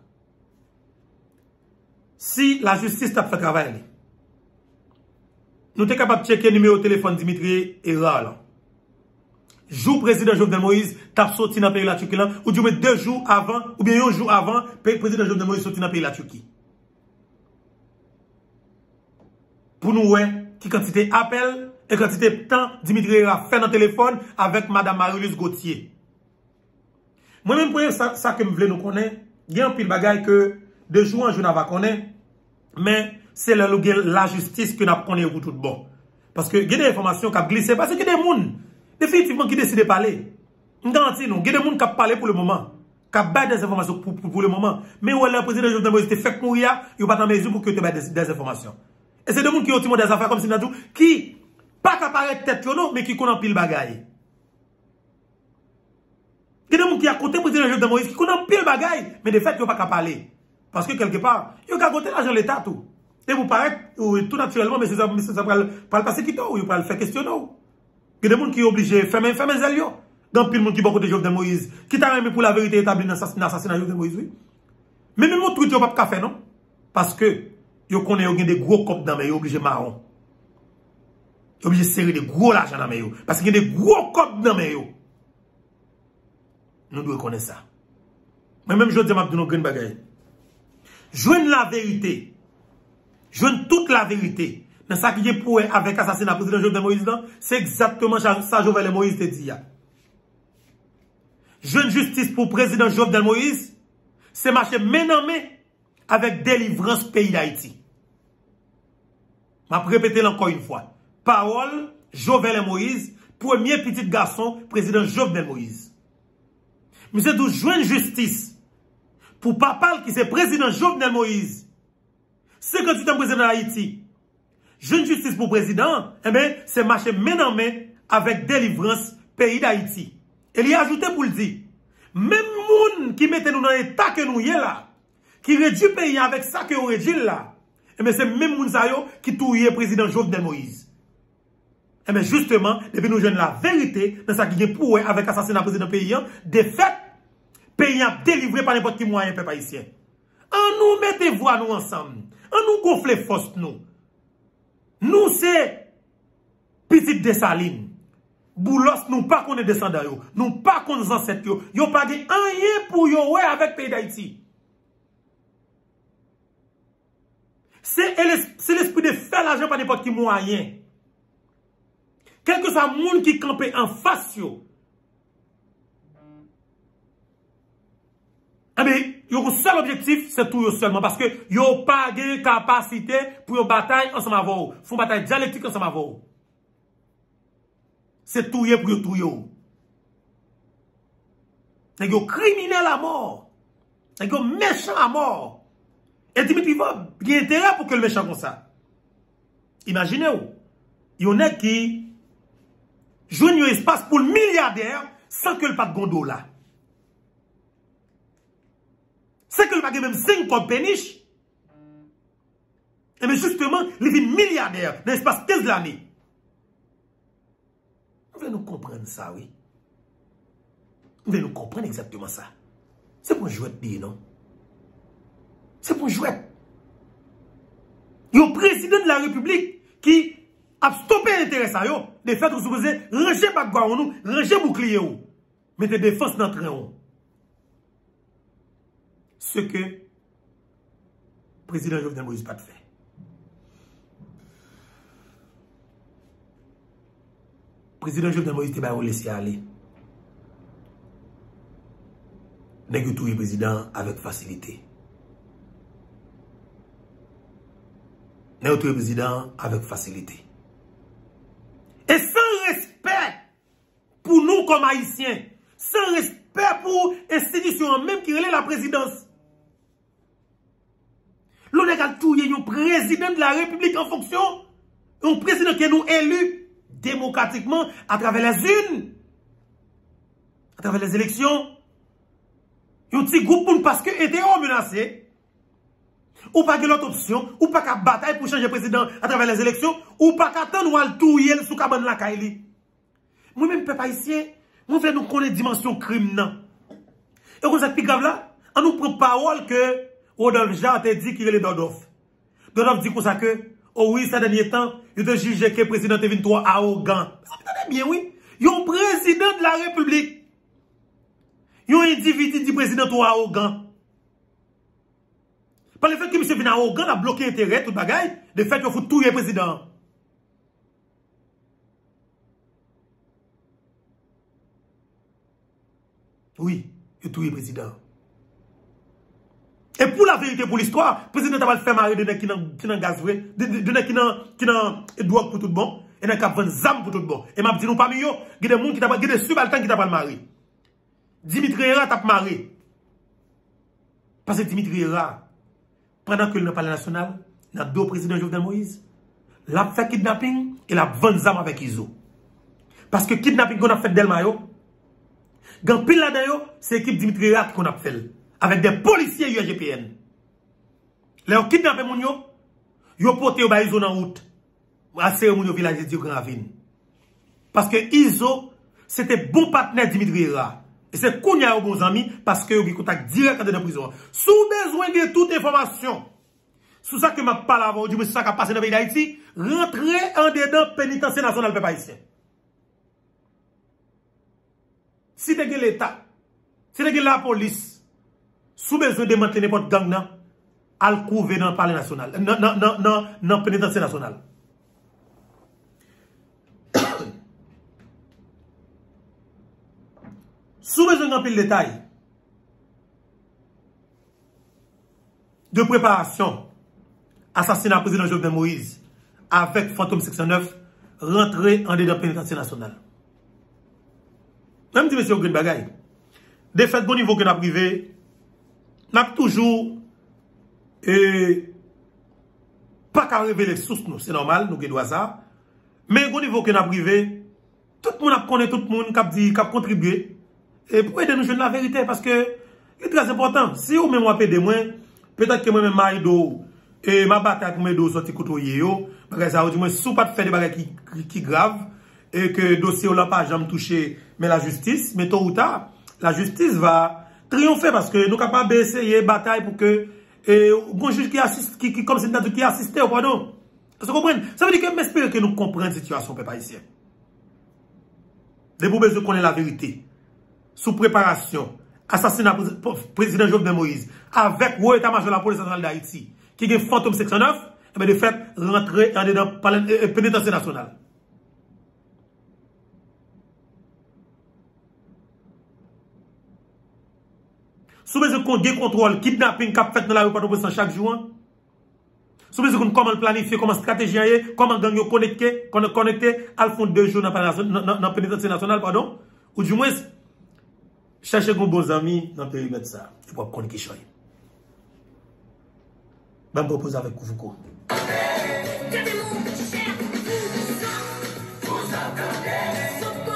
Si la justice t'a fait travail, nous sommes capables de checker le numéro de téléphone Dimitri Era là. Jour président Jovenel Moïse t'a sorti dans le pays de la Turquie là, ou du moins 2 jours avant, ou bien 1 jour avant, président Jovenel Moïse sorti dans le pays de la Turquie. Pour nous, qui quantité appel et quantité temps Dimitri Era fait dans le téléphone avec madame Marie-Louise Gauthier. Moi-même, pour ça que je voulais nous connaître, il y a un pile bagaille que de jour en jour, on va connaître, mais c'est la justice que nous connaissons pour tout bon. Parce que il y a des informations qui ont glissé, parce qu'il y a des gens, définitivement, qui décident de parler. Je garantis, nous, il y a des gens qui ont parlé pour le moment, qui ont baillé des informations pour le moment. Mais où le président Jovenel Moïse fait mourir, il n'y a pas de mesure pour que tu aies des informations. Et c'est des gens qui ont des affaires comme Sinatou, qui, pas qu'à paraître tête, mais qui connaissent pile bagaille. Il y a des gens qui ont côté le président Jovenel Moïse, qui connaissent pile bagaille, mais de fait, ils n'ont pas qu'à parler. Parce que quelque part, ils ont qu'à côté l'argent de l'État, tout. Et vous paraît tout naturellement, mais c'est ça pour le passer qui ou pour le faire questionner. Il y a des gens qui sont obligés de faire mes zèles. Dans pile monde qui beaucoup de Jovenel Moïse, qui t'a même pour la vérité établie dans l'assassinat de Jovenel Moïse, oui. Mais même mon truc, ils n'ont pas de faire, non? Parce que, ils connaissent des gros copes dans les mains, ils sont obligés de marron. Ils sont obligés de serrer des gros l'argent dans les mains. Parce qu'il y a des gros copes dans les mains. Nous devons connaître ça. Mais même je dis à nos grandes bagailles. Joigne la vérité. Joigne toute la vérité. Dans ça qui est pour avec l'assassinat du président Jovenel Moïse, c'est exactement ça Jovenel Moïse te dit. Joigne justice pour le président Jovenel Moïse, c'est marcher main en main avec délivrance pays d'Haïti. Je vais répéter encore une fois. Parole, Jovenel Moïse, premier petit garçon, président Jovenel Moïse. Monsieur d'où joindre justice pour papa qui c'est président Jovenel Moïse. C'est quand tu es président d'Haïti. Joindre justice pour président, eh bien, c'est marcher main en main avec délivrance pays d'Haïti. Et il a ajouté pour le dire, même moun qui mette nous dans l'état que nous y est là, qui réduit le pays avec ça que nous réduit là, eh bien, c'est même moun sa yo qui touille président Jovenel Moïse. Eh bien, justement, depuis nous jeunes la vérité, dans ça qui est pour avec l'assassinat président pays, de fait, pays a délivré par n'importe qui moyen, peuple haïtien. En nous mettez voix nous ensemble. En nous gonfler force nous. Nous c'est petite Dessalines. Boulos nous pas qu'on est descendants yo. Nous pas qu'on est ancêtres yo. Yo pas gen rien pour yo ouais avec pays d'Haïti. C'est l'esprit de faire l'argent par n'importe qui moyen. Quel que soit le monde qui campe en face yo. Mais le seul objectif, c'est tout seulement. Parce que yo pas de capacité pour une bataille ensemble avec vous. Font bataille dialectique ensemble avec vous. C'est tout pour tout yo. C'est yo criminel à mort. C'est yo méchant à mort. Et Dimitri Vogue, il y a intérêt pour que le méchant comme ça. Imaginez-vous. Il y en a qui joignent un espace pour le milliardaire sans que le pas de gondola. C'est que le pas de même 5 comme péniche. Et bien justement, il vient milliardaire dans l'espace 15 l'année. Vous allez nous comprendre ça, oui. Vous allez nous comprendre exactement ça. C'est pour jouer de non? C'est pour jouer. Il y a un président de la République qui a stoppé l'intérêt à eux. De fait, vous supposez ranger background nous, ranger bouclier ou. Mettez défense dans le train. Ce que le président Jovenel Moïse n'a pas fait. Le président Jovenel Moïse n'a pas laissé aller. N'est que tout le président avec facilité. N'est que tout le président avec facilité. Et sans respect pour nous comme Haïtiens, sans respect pour l'institution même qui relève la présidence. L'on a tout un président de la République en fonction, un président qui est nous élu démocratiquement à travers les urnes, à travers les élections. Un petit groupe pour parce que était menacé, ou pas que l'autre option, ou pas qu'à bataille pour changer président à travers les élections, ou pas qu'attendre ou à le touyer sous cabane la Kaili. Moi-même, peuple haïtien, moi, je nous connaître dimension crime, non. Et comme ça, plus grave là, on nous prend parole que Rodolphe Jean a dit qu'il est Dodolphe. Dodolphe dit comme ça que, oh oui, ces derniers temps, il te juge que le président est venu trop arrogant. Ça me bien, oui. Il y a un président de la République. Il y a un individu du président trop arrogant. Par le fait que M. vient arrogant, a bloqué l'intérêt, tout le bagaille, le fait qu'il faut tout le président. Oui, il tout le président. Et pour la vérité, pour l'histoire, le président va le faire marrer de gens qui n'ont gaz vrai, de gens qui n'ont drogue pour tout le bon, et qui ont des armes pour tout le bon. Et m'a dit, nous, parmi eux, il y a des gens qui ont des subalternes qui n'ont pas le marrer. Dimitri Hera t'a marré. Parce que Dimitri Hera, pendant que le palais national, il y a deux présidents Jovenel Moïse, l'a fait kidnapping et l'a vendu des armes avec Iso. Parce que kidnapping qu'on a fait d'Elmayo, quand pile là-dedans, c'est l'équipe Dimitri Hera qu'on a fait. Avec des policiers UGPN. Les ont kidnappé moun yo, yo porté au Iso dans route. À cérémonie au village de Gravine. Parce que Iso, c'était bon partenaire Dimitri Hera. Et c'est Kounia aux bons amis parce que vous avez contact direct dans la prison. Sous besoin de toute information, sous ça que je parle avant, du moins ça qui a passé dans le pays d'Haïti, rentrez en dedans pénitentiaire national peuple haïtien. Si vous avez l'État, si vous avez la police, sous besoin de maintenir n'importe gang, à le couvrir dans le palais national, dans le pénitentiaire national. Sous besoin d'un pile détail de préparation, assassinat président Jovenel Moïse avec Fantôme 609, rentré en dedans pénitentiaire national. Même si monsieur Green Bagay, de fait, bon niveau que nous privé, n'a toujours pas qu'à révéler source nous, c'est normal, nous avons ça. Mais bon niveau que nous privé, tout le monde a connu, tout le monde qui a contribué. Et pour aider nous jouer la vérité, parce que c'est très important. Si vous même appelez de moi, peut-être que moi-même marido et ma bataille pour mes dos sorti côtoyer yo, parce que ça veut dire moi sous pas de faire des bagages qui grave et que dossier ou là pas jamais touché mais la justice, mais tôt ou tard, la justice va triompher parce que nous capables d'essayer bataille pour que un juge qui assiste qui comme c'est qui assisté au pardon. Vous comprenez? Ça veut dire que m'espère que nous comprenons la situation peuple haïtien. Des besoin de connaître la vérité. Sous préparation, assassinat président Jovenel Moïse, avec le état-major de la police nationale d'Haïti, qui est Fantôme 609, et bien de fait, rentrer dans le pénitentiaire national. Sous besoin qu'on décontrôle, kidnapping qu'a fait dans l'aéroport de chaque jour. Sous besoin qu'on comment planifier, comment stratégie, comment gang connecté, à le fond 2 jours dans le pénitentiaire national, pardon, ou du moins, cherchez vos bons amis dans le périmètre ça. Et pour qu'on qui choisit. Je me propose avec Koufouko. Vous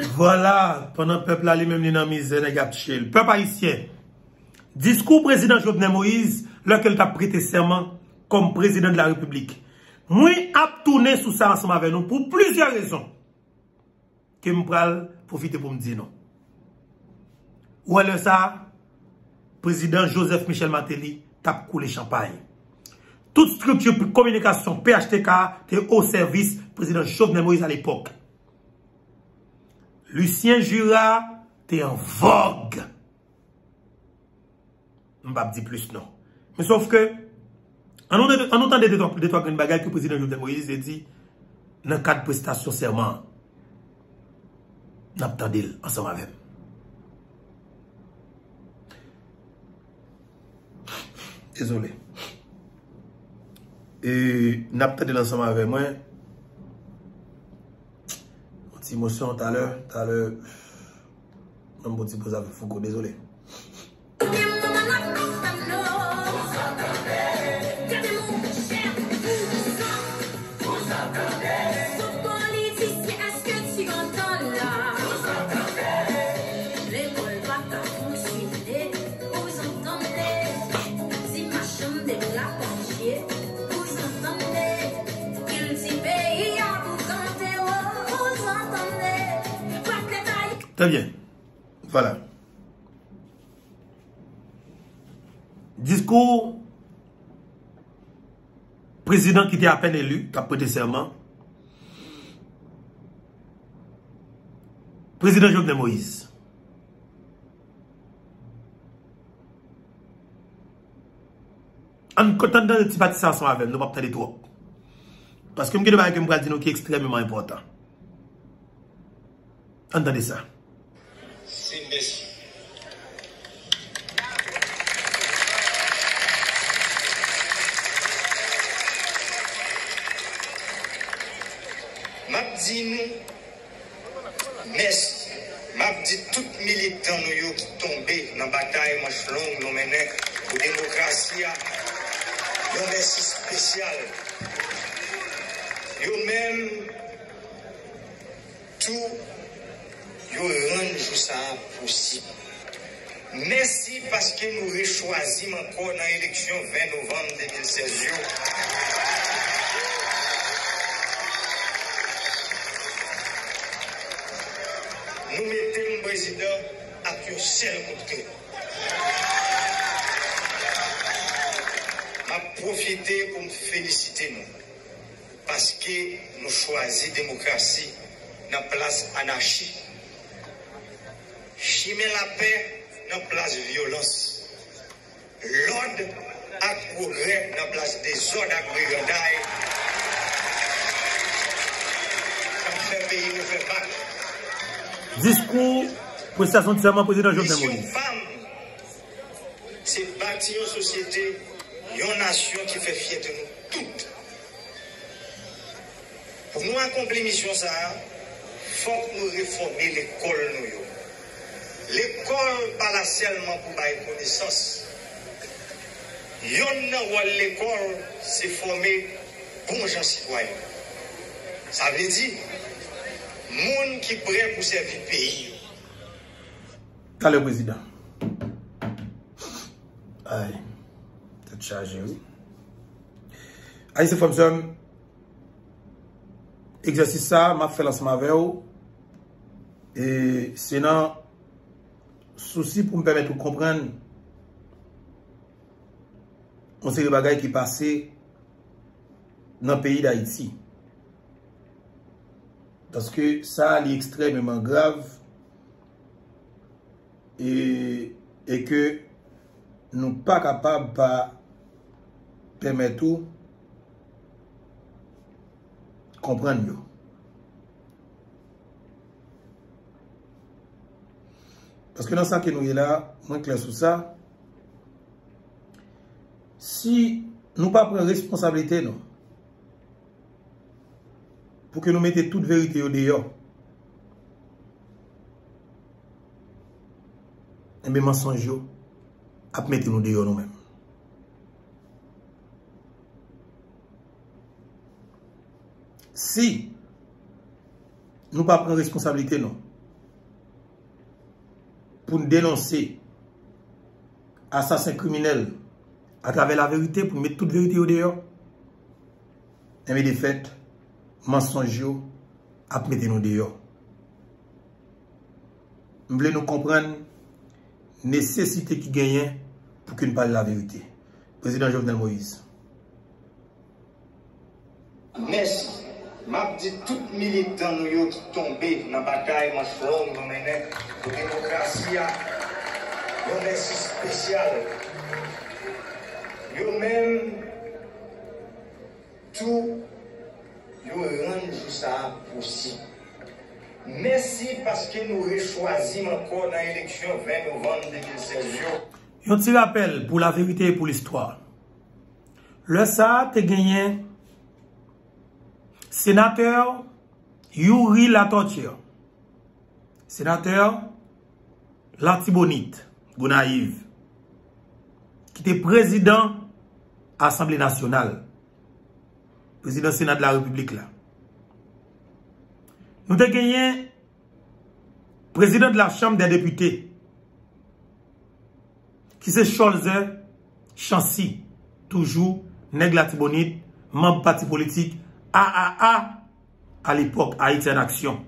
Voilà, pendant le peuple là, lui-même, il est dans la misère, il le peuple haïtien. Discours président Jovenel Moïse, lequel a prêté serment comme président de la République. Moi, a tourné sous ça ensemble avec nous pour plusieurs raisons. Que je vais profiter pour me dire non. Ou alors ça, président Joseph Michel Martelly tape coulé champagne. Toute structure de communication PHTK était au service du président Jovenel Moïse à l'époque. Lucien Jura était en vogue. Je ne vais pas dire plus non. Mais sauf que, en entendant des trois grandes bagages que le président Jovenel Moïse a dit, dans le cadre de prestation serment, nous attendons ensemble avec. Désolé. Et nous attendons ensemble avec moi. Petite émotion tout à l'heure. Un petit peu avec Foucault, désolé. Très bien. Voilà. Discours président qui était à peine élu, qui a prêté serment. Président Jovenel Moïse. En content de petit parti ensemble avec nous, pas peut-être trop. Parce que je vais dire qui est extrêmement important. Entendez ça. Merci. M'a dit nous, merci. M'a dit tout militant nous qui tombé dans la bataille manche longue nous menait pour la démocratie. Un merci spécial. Yo même tout yo rendre ça possible. Merci parce que nous avons choisi encore dans l'élection 20 novembre 2016. Nous mettons le président à un seul côté. Je profite pour me féliciter nous. Parce que nous choisissons la démocratie dans la place anarchie. Chimer la paix dans la place violence. L'ordre à progrès dans la place désordre à brigandaille. Comme fait pays nous fait pas. Discours, prestation de serment président Jovenel Moïse. C'est bâtir une société, une nation qui fait fierté de nous toutes. Pour nous accomplir mission ça, il faut que nous réformer l'école. L'école pas là seulement pour avoir connaissance. L'école, c'est former bons gens citoyens. Ça veut dire, monde qui est prêt pour servir le pays. Allez, le président. Aïe, c'est chargé, oui. Aïe, c'est comme ça. Exercice ça, m'a fait lancement avec vous. Et c'est un souci pour me permettre de comprendre. On sait les bagages qui passaient dans le pays d'Haïti. Parce que ça est extrêmement grave. Et que nous ne sommes pas capables de permettre tout. Comprendre mieux. Parce que dans ça que nous sommes là, moins clair sur ça, si nous ne prenons pas responsabilité, non, pour que nous mettions toute vérité au dehors, et bien mensonge, à mettre nous dehors nous-mêmes. Si nous ne prenons pas responsabilité, non, pour nous dénoncer assassin criminel à travers la vérité, pour mettre toute vérité au dehors. Mais des faits, mensonges, à mettre nous dehors. Nous voulons nous comprendre la nécessité qui gagne pour qu'on parle la vérité. Président Jovenel Moïse. Merci. M'a dit tout militant nous qui tombé dans la bataille manche longue nous menons pour la démocratie. Un merci spécial. Yo même tout yo rend ça possible. Merci parce que nous choisissons encore dans l'élection 20 novembre 2016. Un petit rappel pour la vérité et pour l'histoire. Le ça te gagné sénateur Yuri Latortue, sénateur Latibonite Gonaïve, qui était président Assemblée nationale, président Sénat de la République là. Nous avons gagné président de la Chambre des députés, qui c'est Cholzer Chancy, toujours nègre Latibonite, membre parti politique AAA à l'époque, Haïti en action.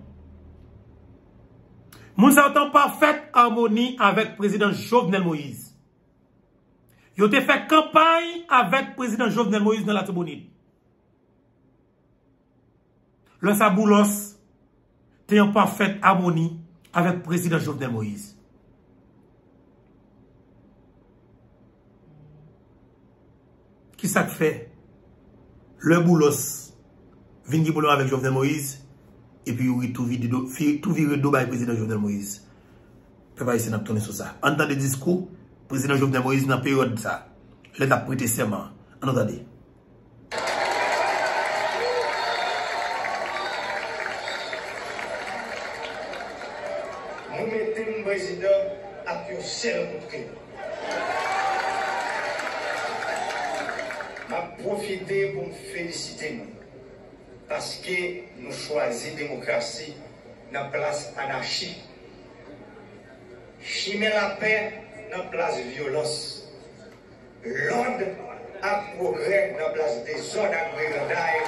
Nous avons parfaite harmonie avec le président Jovenel Moïse. Ils ont fait campagne avec le président Jovenel Moïse dans la Tibonite. Le Saboulos était en parfaite harmonie avec le président Jovenel Moïse. Qui ça fait? Le Boulos vient avec Jovenel Moïse et puis il tout viré dos par le président Jovenel Moïse. Papa ici n'a pas tourné sur ça. Entendez le discours, président Jovenel Moïse dans la période ça. Il a prêté serment. Entendez. Nous mettons le président à un seul coup. Je profite pour me féliciter parce que nous choisissons la démocratie dans la place anarchie. Chimer la paix dans la place violence. L'ordre à progrès dans la place désordre à brigandaille.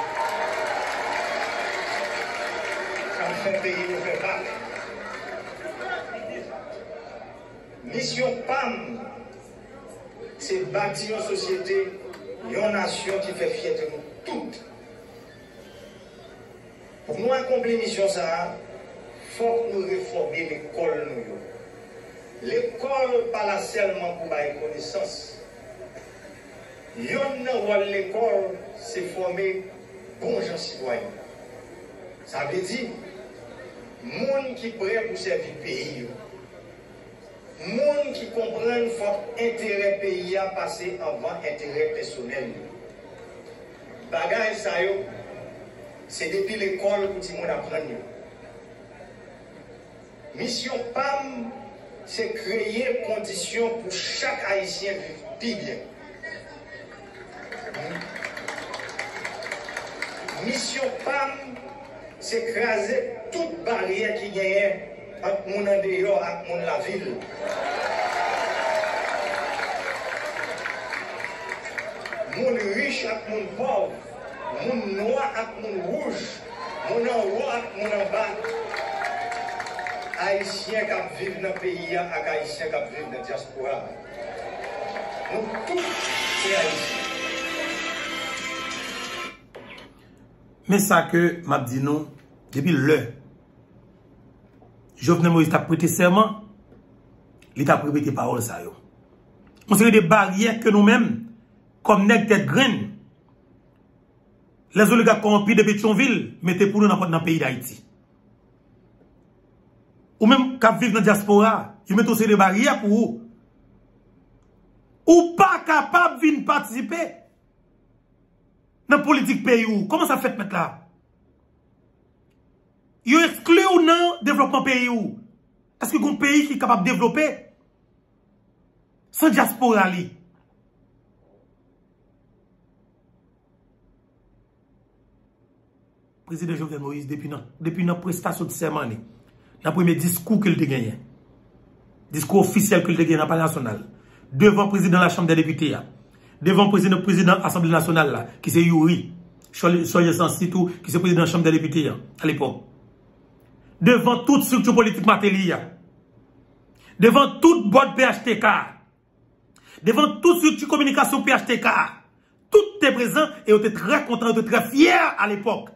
Ça me fait payer le fait pas. Mission PAM, c'est bâtir une société, une nation qui fait fierté de nous toutes. Pour nous accomplir mission ça, il faut que nous réformions l'école. L'école, pas là seulement pour avoir connaissance. L'école, c'est former bons gens citoyens. Ça veut dire, monde qui est prêt pour servir le pays. Monde qui comprennent que intérêt pays a passé avant intérêt personnel. Bagay ça yo, c'est depuis l'école que tout le monde apprend. Mission PAM, c'est créer conditions pour chaque Haïtien vivre bien. Mission PAM, c'est écraser toute barrière qui gagne entre mon en dehors et mon la ville. Mon riche et mon pauvre, mon noir et mon rouge, mon en haut et mon en bas. Haïtiens qui vivent dans le pays et Haïtiens qui vivent dans la diaspora. Nous tous, c'est Haïtiens. Mais ça que m'a dit nous, depuis le Jovenel Moïse a prêté serment, il a répété parole ça yo. On serait des barrières que nous-mêmes, comme nèg tête graine, les oligarques corrompus de Pétionville mettaient pour nous dans le pays d'Haïti. Ou même qui vivent dans la diaspora, ils mettent aussi des barrières pour vous. Ou pas capable de venir participer dans la politique pays. Comment ça fait mettre là? Ils excluent ou non le développement pays. Est-ce que un pays qui est capable de développer sans diaspora li? Président Jovenel Moïse, depuis notre prestation de serment, dans le premier discours qu'il a gagné, discours officiel que le gagné dans le Palais national, devant le président de la Chambre des députés, devant le président de l'Assemblée nationale, là, qui c'est Yuri, soyez sensibles, tout, qui c'est président de la Chambre des députés à l'époque, devant toute structure politique matérielle, devant toute boîte PHTK, devant toute structure communication PHTK, tout est présent et on était très content, on était très fiers à l'époque.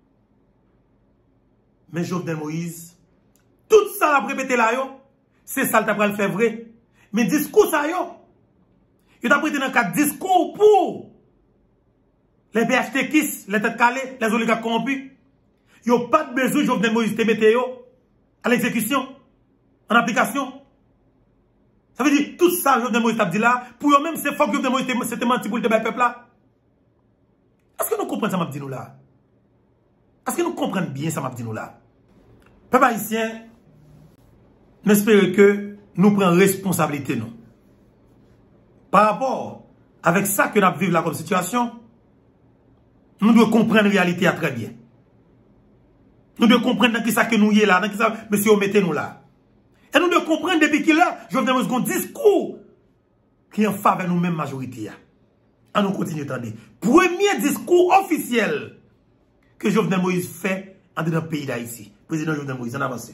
Mais Jovenel Moïse, tout ça l'a répété là, c'est ça le t'a le faire vrai. Mais discours ça, il a prêté dans 4 discours pour les PHTKistes, les têtes calées, les oligarques corrompus. Il n'y a pas de besoin de Jovenel Moïse te mettre à l'exécution, en application. Ça veut dire, tout ça, Jovenel Moïse t'a dit là, pour eux-mêmes, c'est fort que Jovenel Moïse s'était menti pour le peuple là. Est-ce que nous comprenons ça, m'a dit nous là? Est-ce que nous comprenons bien ça, m'a dit nous là? Peuple haïtien, j'espère que nous prenons responsabilité, nous. Par rapport avec ça que nous vivons là comme situation, nous devons comprendre la réalité à très bien. Nous devons comprendre dans qui ça que nous y est là, dans qui ça, monsieur, mettez-nous là. Et nous devons comprendre depuis qu'il là, je vais vous un discours qui est en faveur de nous-mêmes majorité. À nous continuer à attendre. Premier discours officiel que Jovenel Moïse fait en dedans le pays d'Haïti. Président Jovenel Moïse, en avance.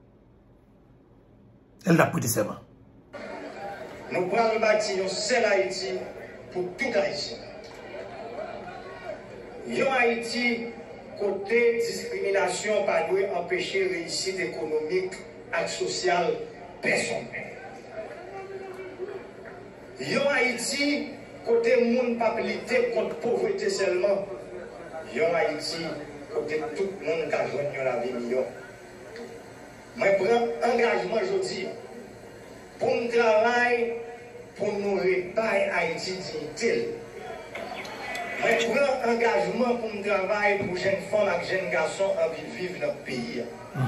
Elle l'a prêté serment. Nous prenons bâtir un seul Haïti pour tout Haïtien. Yon Haïti, côté discrimination, pas doit empêcher réussite économique et sociale personne. Yon Haïti, côté monde pas lutter contre pauvreté seulement. Yon Haïti, côté tout le monde qui a joint la vie meilleure. Je prends engagement aujourd'hui pour nous travailler, pour nous réparer Haïti dignité. Je prends engagement pour nous travailler pour jeunes femmes et jeunes garçons en vivre dans le pays.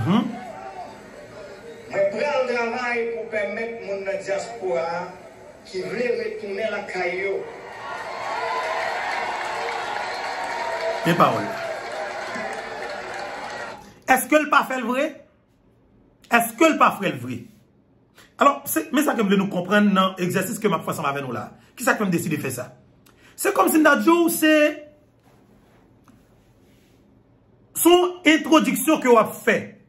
Je prends le travail pour permettre mon diaspora qui veut retourner à la caillou. Des paroles. Est-ce que le pas fait le vrai? Est-ce que le pas fait le vrai? Alors, mais ça que nous comprendre dans l'exercice que ma foi ensemble avec nous là. Qui ça qui me décide de faire ça? C'est comme si Nadjo, c'est son introduction que vous avez fait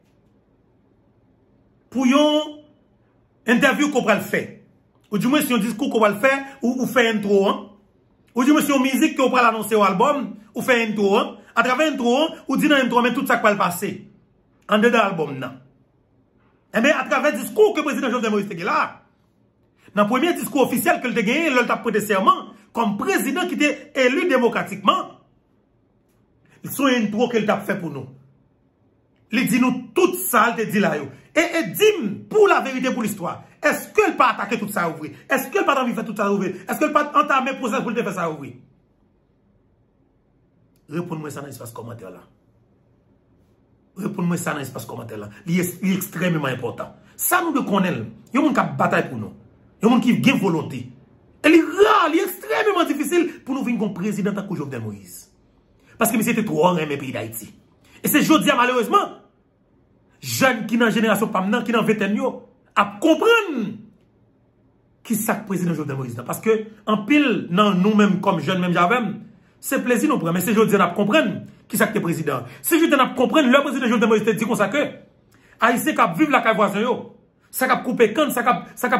pour une interview qu'on va le faire. Ou du moins, si un discours qu'on va le faire, ou fait un intro, hein? Ou du moins, si une musique qu'on va l'annoncer au album, ou fait un intro, hein? À travers un intro, ou dit dans l'intro, mais tout ça qui va le passer. En dedans de l'album, non. Eh bien, à travers le discours que le président Jovenel Moïse était là, dans le premier discours officiel que le a gagné, il a prêté serment comme président qui était élu démocratiquement. Ils sont intro qu'il a fait pour nous. Il dit nous tout ça, il dit là. Et dit pour la vérité, pour l'histoire, est-ce que le pas attaquer tout ça ouvrir? Est-ce que le pas envie faire tout ça ouvrir? Est-ce que le pas entamer le procès pour le faire ça ouvrir? Répondez-moi ça dans l'espace commentaire là. Répondez-moi ça dans l'espace commentaire là. Il est extrêmement important. Ça nous devons connaître. Il y a des gens qui bataille pour nous. Il y a des gens qui ont volonté. Et il est extrêmement difficile pour nous venir comme président comme Jovenel Moïse. Parce que c'était trop en pays d'Haïti. Et c'est aujourd'hui, malheureusement, jeunes qui dans la génération PAMNA, qui dans 20 ans, à comprendre qui c'est le président Jovenel Moïse. Parce que, en pile, nous-mêmes, comme jeunes, même j'avais, c'est plaisir nous prendre. Mais c'est aujourd'hui, à comprendre qui c'est le président. C'est juste à comprendre, le président Jovenel Moïse te dit comme ça que, Haïtien qui vivent la caille voisin, ça qui couper canne, ça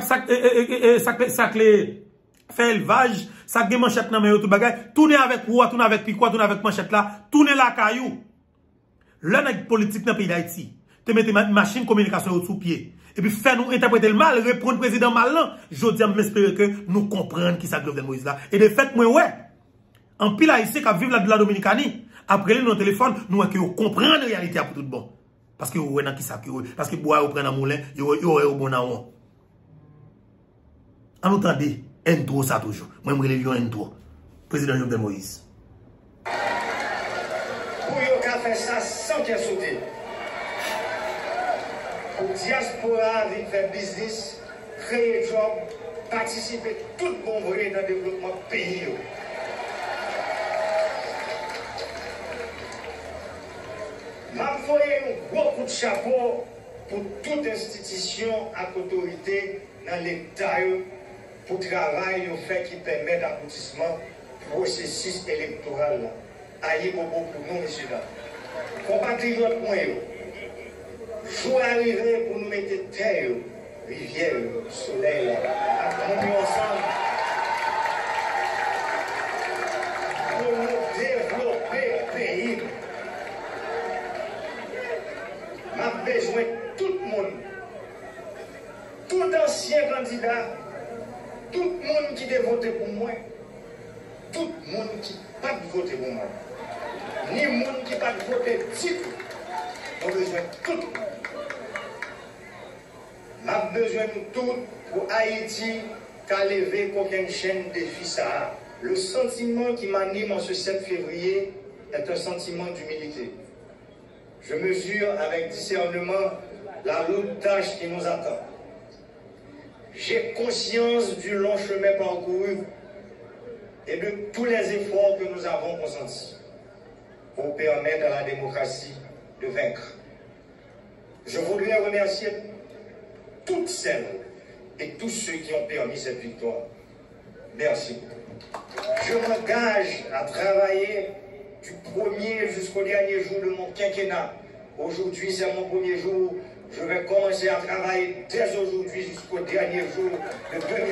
qui fait élevage, ça qui manchette dans le tout bagage, tourner avec roi, tourner avec piquois, tourner avec manchette là, tourner la caillou. L'un politique dans le pays d'Haïti, te mettre machine communication sous pied. Et puis faire nous interpréter le mal, répondre président mal là. Je dis à m'espérer que nous comprenons qui ça Jovenel Moïse là. Et de fait, moi ouais. En pile haïtien qui vivent de la Dominicanie, après nos téléphones, nous comprenons la réalité pour tout bon. Parce que vous dans qui ça parce que bois ou prend un moulin, yo au bon en on entendez intro ça toujours. Moi je relève intro. Président Jovenel Moïse. Pour yo ka faire ça sans qu'elle saute. Pour diaspora vient faire business, créer job, participer tout bon vrai dans le développement du pays. Je vais un gros coup de chapeau pour toute institution à autorité dans l'État pour travail au fait qui permet d'aboutissement processus électoral. Aïe beaucoup pour nous, messieurs dames. Compatriotes, moi, jour arrivé pour nous mettre terre, rivière, soleil, à nous ensemble pour nous développer le pays. M'a besoin de tout le monde, tout ancien candidat, tout le monde qui a voté pour moi, tout le monde qui n'a pas voté pour moi, ni le monde qui n'a pas voté titre, on a besoin de tout le monde. M'a besoin de tout pour Haïti, qu'à lever aucune chaîne de défi. Le sentiment qui m'anime en ce 7 février est un sentiment d'humilité. Je mesure avec discernement la lourde tâche qui nous attend. J'ai conscience du long chemin parcouru et de tous les efforts que nous avons consentis pour permettre à la démocratie de vaincre. Je voudrais remercier toutes celles et tous ceux qui ont permis cette victoire. Merci. Je m'engage à travailler du premier jusqu'au dernier jour de mon quinquennat. Aujourd'hui, c'est mon premier jour. Je vais commencer à travailler dès aujourd'hui jusqu'au dernier jour de 2022.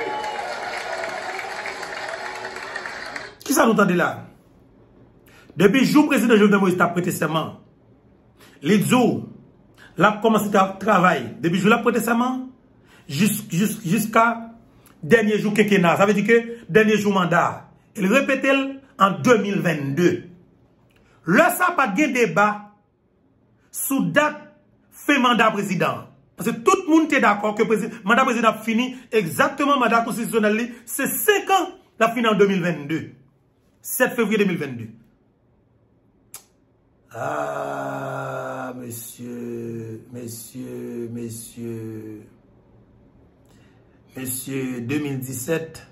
Qui ça nous entendez là? Depuis le jour où le président Jovenel Moïse a prêté serment, les jours, là, commencé à travailler. Depuis le jour où il a prêté serment, jusqu'à dernier jour quinquennat. Ça veut dire que dernier jour mandat. Il répète en 2022. Là, ça n'a pas de débat sous date fait mandat président. Parce que tout le monde est d'accord que le mandat président a fini exactement mandat constitutionnel. C'est 5 ans, la fini en 2022. 7 février 2022. Ah, messieurs, 2017,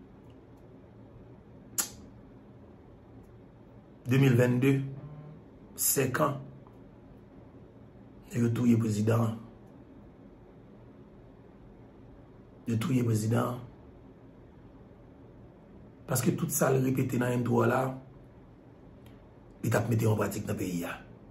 2022, 5 ans, et le tout est président. Le tout est président. Parce que tout ça, le répété dans un droit là, il t'a mis en pratique dans le pays.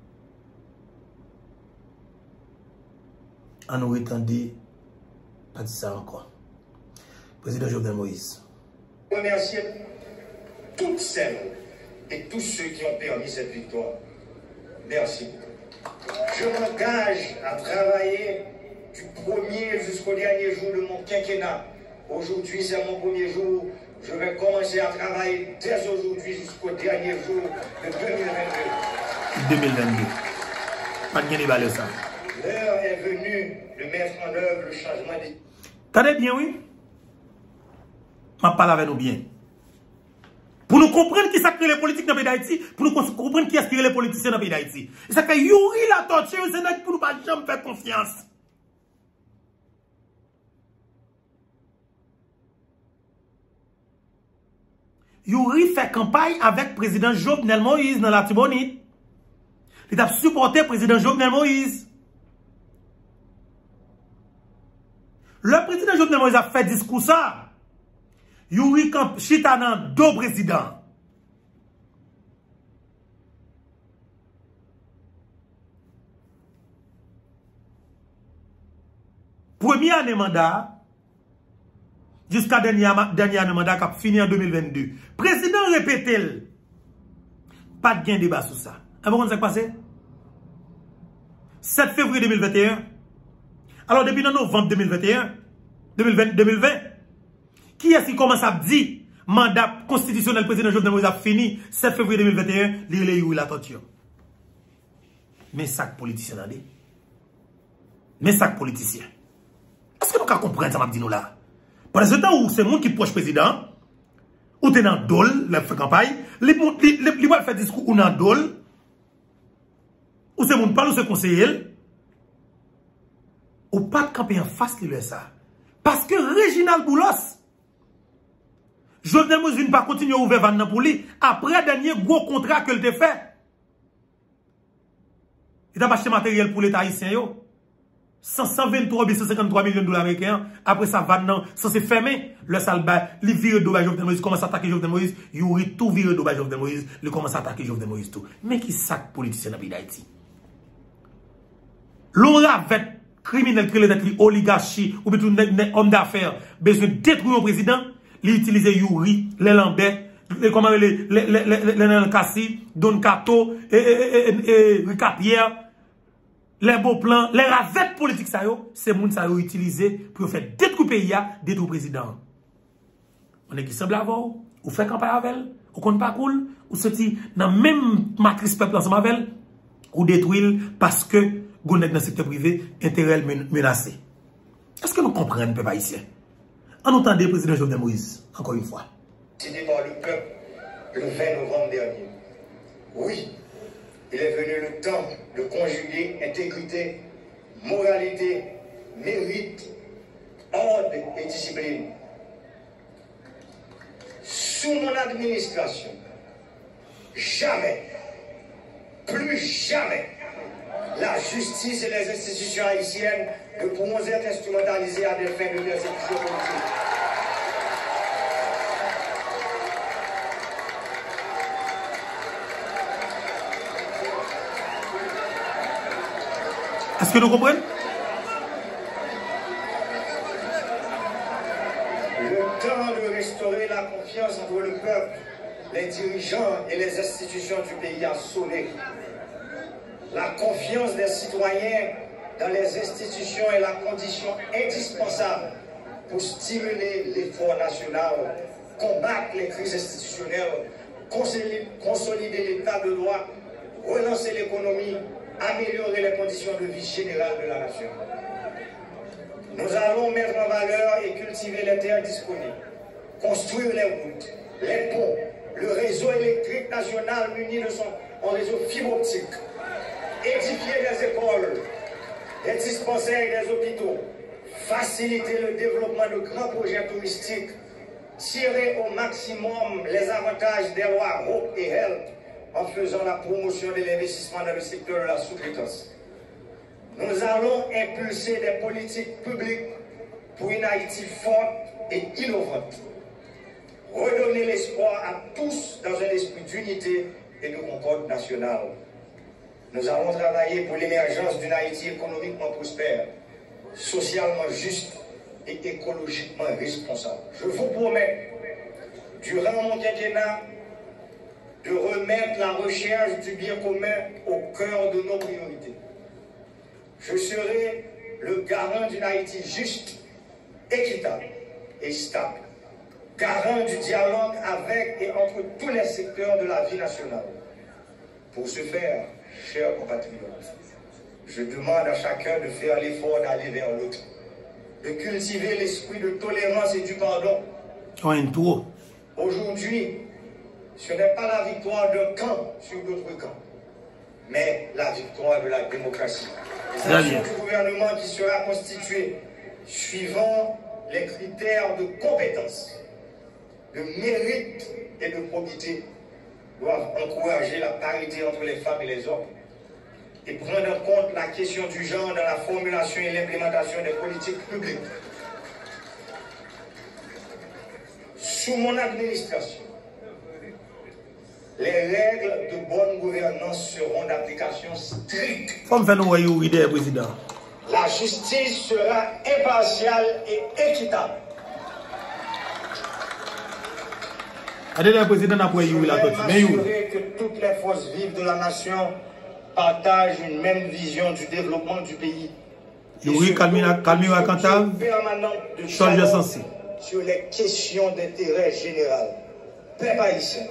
On nous retendait, pas dit ça encore. Président Jovenel Moïse. Remercier toutes celles et tous ceux qui ont permis cette victoire. Merci. Je m'engage à travailler du premier jusqu'au dernier jour de mon quinquennat. Aujourd'hui, c'est mon premier jour. Je vais commencer à travailler dès aujourd'hui jusqu'au dernier jour de 2022. 2022. Pas de débat ça. L'heure est venue de mettre en œuvre le changement des... Tenez bien, oui? Je parle avec nous bien. Pour nous comprendre qui s'appelle les politiques dans le pays d'Haïti, pour nous comprendre qui aspire les politiciens dans le pays d'Haïti. Et ça fait Yuri la torture, c'est pour nous pas jamais faire confiance. Yuri fait campagne avec le président Jovenel Moïse dans la Tibonite. Il a supporté le président Jovenel Moïse. Le président Jovenel Moïse a fait discours ça. Yuri chita dans 2 présidents. Premier année mandat, jusqu'à dernier année mandat qui a fini en 2022. Président répète, pas de gain de débat sur ça. Vous comprenez ce qui s'est passé? 7 février 2021. Alors, depuis novembre 2021, 2020, qui est-ce qui commence à dire mandat constitutionnel président Jovenel Moïse a fini 7 février 2021, il y a eu la torture. Mais ça politicien, mais ça politicien. Est-ce que nous comprenons ça, m'a dit nous là? Pendant ce temps où c'est le monde qui est proche président, ou t'es dans dol, la fait campagne, les va faire discours ou dans dol, ou c'est le monde parle ou c'est conseiller, ou pas de camper en face de ça. Parce que Réginald Boulos, Jovenel Moïse ne pas continuer à ouvrir van pour lui, après le dernier gros contrat que il a fait. Il a acheté matériel pour l'État haïtien. 123 153 millions de dollars américains. Après ça, va non, ça c'est fermé. Le salba, il vire d'eau à Jovenel Moïse, commence à attaquer Jovenel Moïse. Il y tout vire d'eau à Jovenel Moïse, il commence à attaquer Jovenel Moïse tout. Mais qui sac politicien dans le pays d'Haïti? L'on avec criminel qui est oligarchie ou bien tout homme d'affaires, besoin de détruire le président, il utilise Yuri, les Lambert, les Kassi, Don Kato, Rika Pierre, les beaux plans, les ravettes politiques, c'est moun ça utilisé pour faire détruire le pays, détruire le président. On est qui semble avoir, ou fait campagne avec elle, ou compte pas cool, ou sorti dans la même matrice peuple ensemble avec elle, ou détruire parce que vous êtes dans le secteur privé, intérêt menacé. Est-ce que nous comprenons, peuple haïtien? En entendant le président Jovenel Moïse, encore une fois. Décidé par le peuple le 20 novembre dernier. Oui, il est venu le temps de conjuguer intégrité, moralité, mérite, ordre et discipline. Sous mon administration, jamais, plus jamais, la justice et les institutions haïtiennes ne pourront être instrumentalisées à des fins de persécution politique. Est-ce que nous comprenons? Le temps de restaurer la confiance entre le peuple, les dirigeants et les institutions du pays a sonné. La confiance des citoyens dans les institutions est la condition indispensable pour stimuler l'effort national, combattre les crises institutionnelles, consolider l'état de droit, relancer l'économie, améliorer les conditions de vie générales de la nation. Nous allons mettre en valeur et cultiver les terres disponibles, construire les routes, les ponts, le réseau électrique national muni de son réseau fibre optique, édifier des écoles, des dispensaires et des hôpitaux, faciliter le développement de grands projets touristiques, tirer au maximum les avantages des lois Hope et Health en faisant la promotion de l'investissement dans le secteur de la sous-traitance. Nous allons impulser des politiques publiques pour une Haïti forte et innovante. Redonner l'espoir à tous dans un esprit d'unité et de concorde nationale. Nous allons travailler pour l'émergence d'une Haïti économiquement prospère, socialement juste et écologiquement responsable. Je vous promets, durant mon quinquennat, de remettre la recherche du bien commun au cœur de nos priorités. Je serai le garant d'une Haïti juste, équitable et stable, garant du dialogue avec et entre tous les secteurs de la vie nationale. Pour ce faire, chers compatriotes, je demande à chacun de faire l'effort d'aller vers l'autre, de cultiver l'esprit de tolérance et du pardon. Aujourd'hui, ce n'est pas la victoire d'un camp sur d'autres camps, mais la victoire de la démocratie. C'est l'action du gouvernement qui sera constitué suivant les critères de compétence, de mérite et de probité doivent encourager la parité entre les femmes et les hommes et prendre en compte la question du genre dans la formulation et l'implémentation des politiques publiques. Sous mon administration, les règles de bonne gouvernance seront d'application stricte. La justice sera impartiale et équitable. Je m'assurer que toutes les forces vives de la nation partagent une même vision du développement du pays. Permanente de dialogue sur les questions d'intérêt général. Peuple haïtien.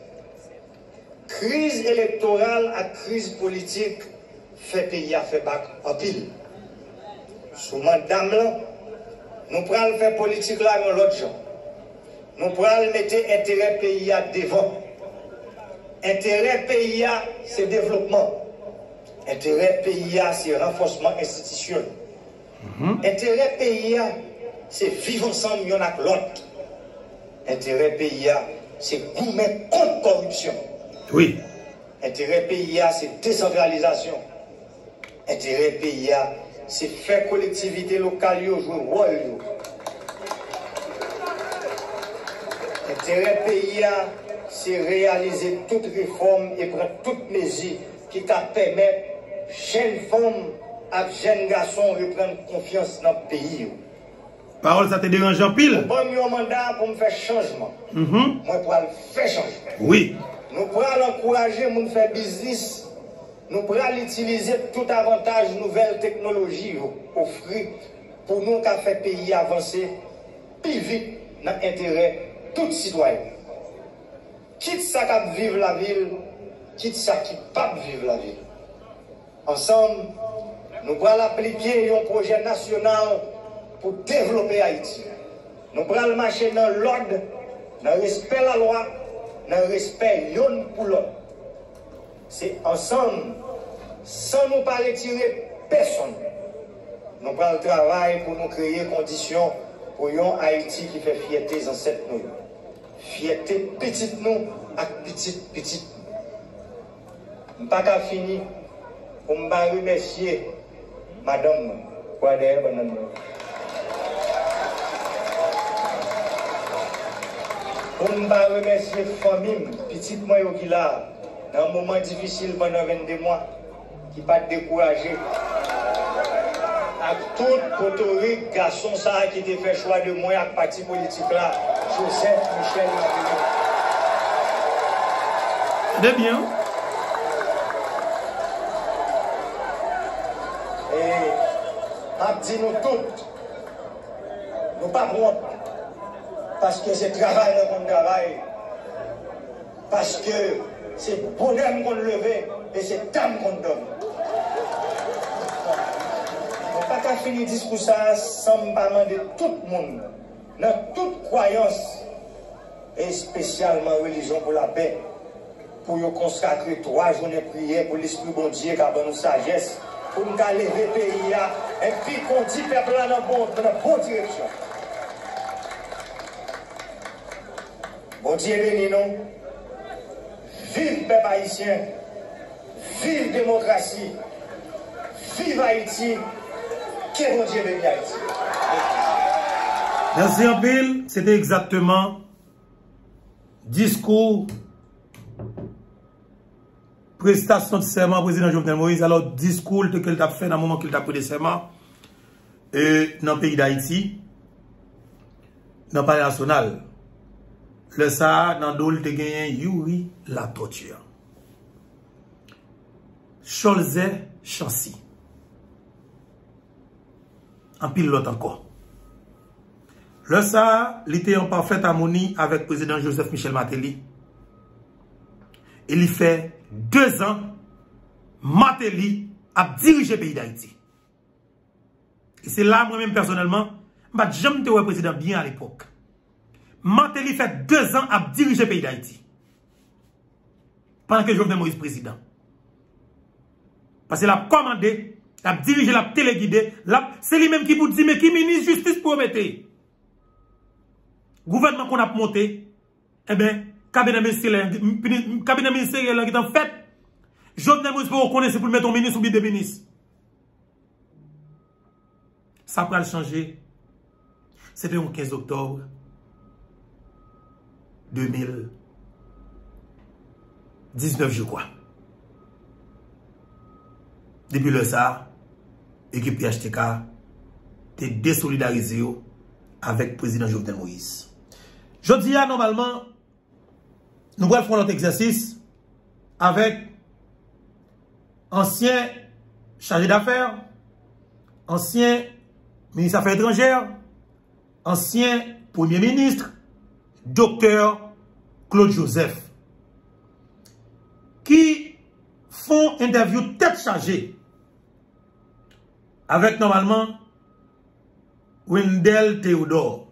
Crise électorale à crise politique fait pays à faire bac en pile. Sous madame là, nous prenons faire politique là dans l'autre genre. Nous prenons mettre intérêt pays à devant. Intérêt pays à c'est développement. Intérêt pays à c'est renforcement institutionnel. Intérêt pays à c'est vivre ensemble y'en a l'autre. Intérêt pays à c'est gourmet contre corruption. Oui. Intérêt PIA, c'est décentralisation. Intérêt PIA, c'est faire collectivité locale jouer rôle. L'intérêt pays, c'est réaliser toute réforme et prendre toutes mesures qui permettent jeunes femmes et jeunes garçons de prendre confiance dans le pays. Parole, ça te dérange en pile? Bon, un mandat pour me faire changement. Moi, pour faire changement. Oui. Nous pourrons encourager à faire business. Nous pourrons utiliser tout avantage nouvelles technologies offrir pour nous qui fait le pays avancer plus vite dans l'intérêt de tout citoyen. Quitte ça qui vivre la ville, quitte ça qui ne peut pas vivre la ville. Ensemble, nous pourrons appliquer un projet national pour développer Haïti. Nous pourrons marcher dans l'ordre, dans le respect de la loi, dans le respect l'un pour l'autre. C'est ensemble, sans nous pas retirer personne. Nous pourrons travailler pour nous créer des conditions pour un Haïti qui fait fierté dans cette nous. Fierté petite nous et petite nous. Je ne vais pas finir pour me remercier madame Kouadère Banane. Pour me remercier la famille, petite moi qui là, dans un moment difficile pendant 22 mois, qui ne pas décourager. À tout poterie, garçon ça qui a fait choix de moi avec le parti politique là, Joseph Michel Martelly. De bien. Et dit nous toutes, nous ne pas honte, parce que c'est travail qu'on travaille, parce que c'est bonheur qu'on lève et c'est dame qu'on donne. On ne peut pas finir discours ça sans me demander tout le monde, dans toute croyance, et spécialement religion pour la paix, pour nous consacrer 3 journées de prière pour l'Esprit bon Dieu qui a donné nous sagesse, pour nous lever le pays et puis qu'on dit peuple dans la bonne direction. Bon Dieu béni nous. Vive peuple haïtien. Vive démocratie. Vive Haïti. Que bon Dieu béni Haïti. Merci en pile. C'était exactement discours, prestation de serment président Jovenel Moïse. Alors, discours qu'il a fait dans le moment qu'il a pris des serments dans le pays d'Haïti, dans le palais national. Le ça, dans le te gagné Yuri la torture. Cholze Chancy. En pile l'autre encore. Le ça, il était en parfaite harmonie avec le président Joseph Michel Martelly. Il y fait 2 ans, Martelly a dirigé le pays d'Haïti. Et c'est là, moi-même, personnellement, je n'ai jamais été président bien à l'époque. Martelly fait 2 ans à diriger le pays d'Haïti. Pendant que Jovenel Moïse président. Parce qu'il a commandé, il a dirigé, il a téléguidé. C'est lui-même qui vous dit, mais qui ministre justice pour mettre. Gouvernement qu'on a monté, eh bien, cabinet ministériel qui est en fait, Jovenel Moïse pour reconnaître pour mettre un ministre ou bien 2 ministres. Ça va le changer. C'était le 15 octobre 2019, je crois. Depuis le ça, l'équipe PHTK était désolidarisée avec le président Jovenel Moïse. Je dis normalement, nous allons faire notre exercice avec ancien chargé d'affaires, ancien ministre des Affaires étrangères, ancien Premier ministre, Dr. Claude Joseph, qui font interview tête chargée avec normalement Wendell Théodore.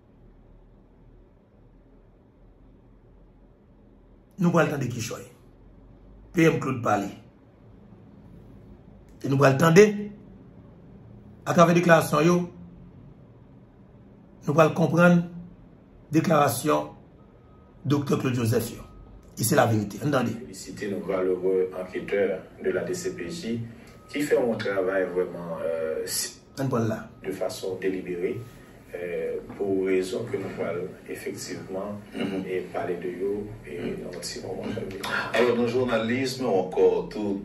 Nous allons attendre qui choisit. PM Claude parler. Et nous allons attendre, à travers la déclaration, nous allons comprendre la déclaration Dr. Claude Joseph. Et c'est la vérité. Entendez. Féliciter nos valeureux enquêteurs de la DCPJ qui fait un travail vraiment de façon délibérée pour raison que nous parlons effectivement et parler de eux et dans un petit moment. Alors, dans le journalisme, encore tout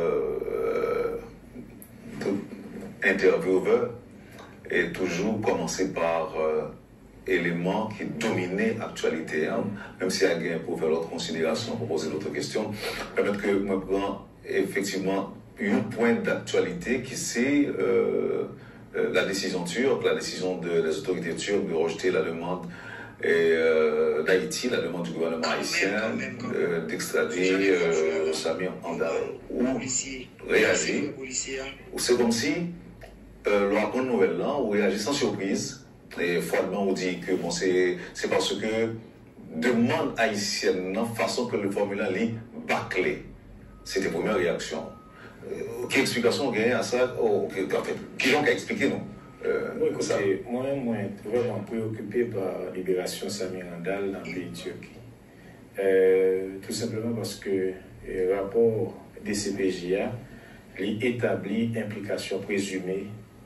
intervieweur est toujours commencé par éléments qui dominaient l'actualité, hein, même s'il y a un pour faire l'autre considération, pour poser d'autres questions, permettre que moi prends effectivement un point d'actualité qui c'est la décision turque, la décision des autorités turques de rejeter la demande d'Haïti, la demande du gouvernement haïtien d'extrader Samir Andal. Ou réagir, ou c'est comme si l'on nouvelle là, ou réagit sans surprise. Et froidement, on dit que bon, c'est parce que demande haïtienne, la façon que le formulaire est bâclé. C'était la première réaction. Quelle explication on gagne à ça? Qui donc a expliqué, non? Écoutez, moi, vraiment préoccupé par la libération de Samir Andal dans le pays turc. Tout simplement parce que le rapport des CPJA établit implication présumée.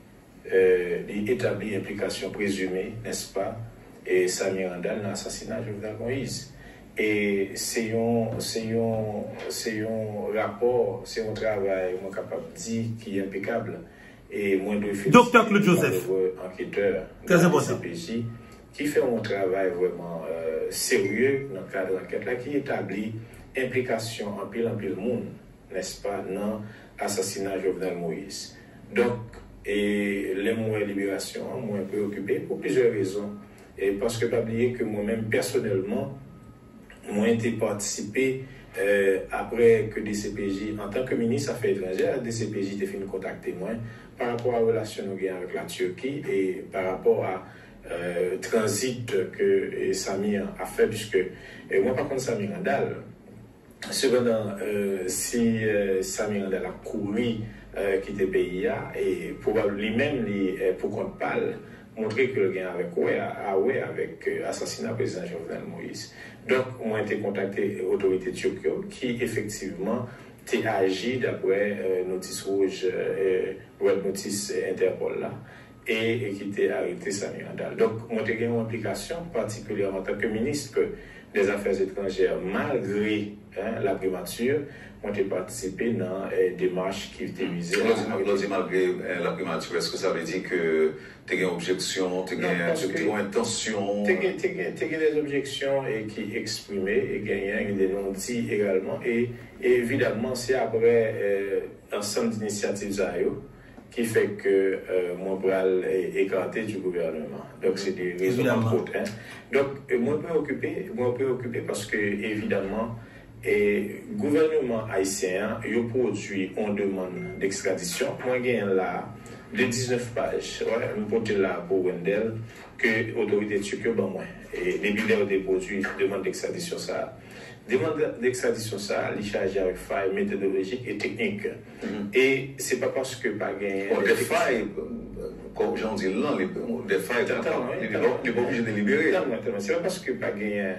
Implication présumée, n'est-ce pas, et Samir Andal dans l'assassinat de Jovenel Moïse. Et c'est un rapport, c'est un travail, moi capable de dire, qui est impeccable. Et moi, de féliciter Docteur Claude Joseph, enquêteur très de important, CPJ, qui fait un travail vraiment sérieux dans le cadre de l'enquête là, qui établit implication en pile monde, n'est-ce pas, dans l'assassinat de Jovenel Moïse. Donc, et les moyens de libération, moi préoccupé pour plusieurs raisons. Et parce que pas oublier que moi-même, personnellement, moi j'ai participé après que DCPJ, en tant que ministre des Affaires étrangères, DCPJ a fini de contacter moi par rapport à la relation avec la Turquie et par rapport à transit que Samir a fait, puisque moi par contre Samir Andal, cependant, si Samir Andal a couru quitter le pays et probablement lui-même pour qu'on parle montrer que le gain avec assassinat du président Jovenel Moïse. Donc moi j'ai été contacté l'autorité turque qui effectivement a agi d'après notice rouge web notice Interpol là et qui a arrêté Samir Andal. Donc moi j'ai une implication particulièrement en tant que ministre des Affaires étrangères malgré la primature. Ont participé dans des démarches qui étaient visées. Malgré la primature, est-ce que ça veut dire que tu as une objection, tu as une intention? Tu as des objections qui exprimées et des non-dits également. Et évidemment, c'est après ensemble d'initiatives qui fait que mon bras est écarté du gouvernement. Donc, c'est des raisons entre autres. Donc, moi préoccupé parce que, évidemment, et le gouvernement haïtien a produit une demande d'extradition. Moi, j'ai là de 19 pages. Je porte là pour Wendel que l'autorité turque a moi. Et les bilans de produit demande d'extradition ça. Demande d'extradition ça, il chargé avec failles méthodologiques et techniques. Et c'est pas parce que pas gagné. Des failles, comme j'en dis là, des failles, il n'est pas obligé de libérer. C'est pas parce que pas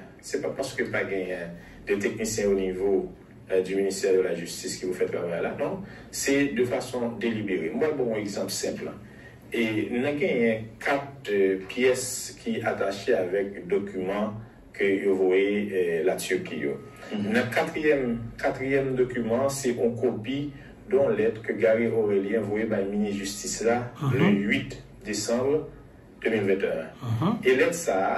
gagné des techniciens au niveau du ministère de la Justice qui vous fait travailler là, non, c'est de façon délibérée. Moi, bon exemple simple. Et nous avons 4 pièces qui sont attachées avec documents que vous voyez la Turquie. Le quatrième document, c'est une copie d'une lettre que Gary Aurélien voyait par le ministre de la Justice là, le 8 décembre 2021. Et lettre ça,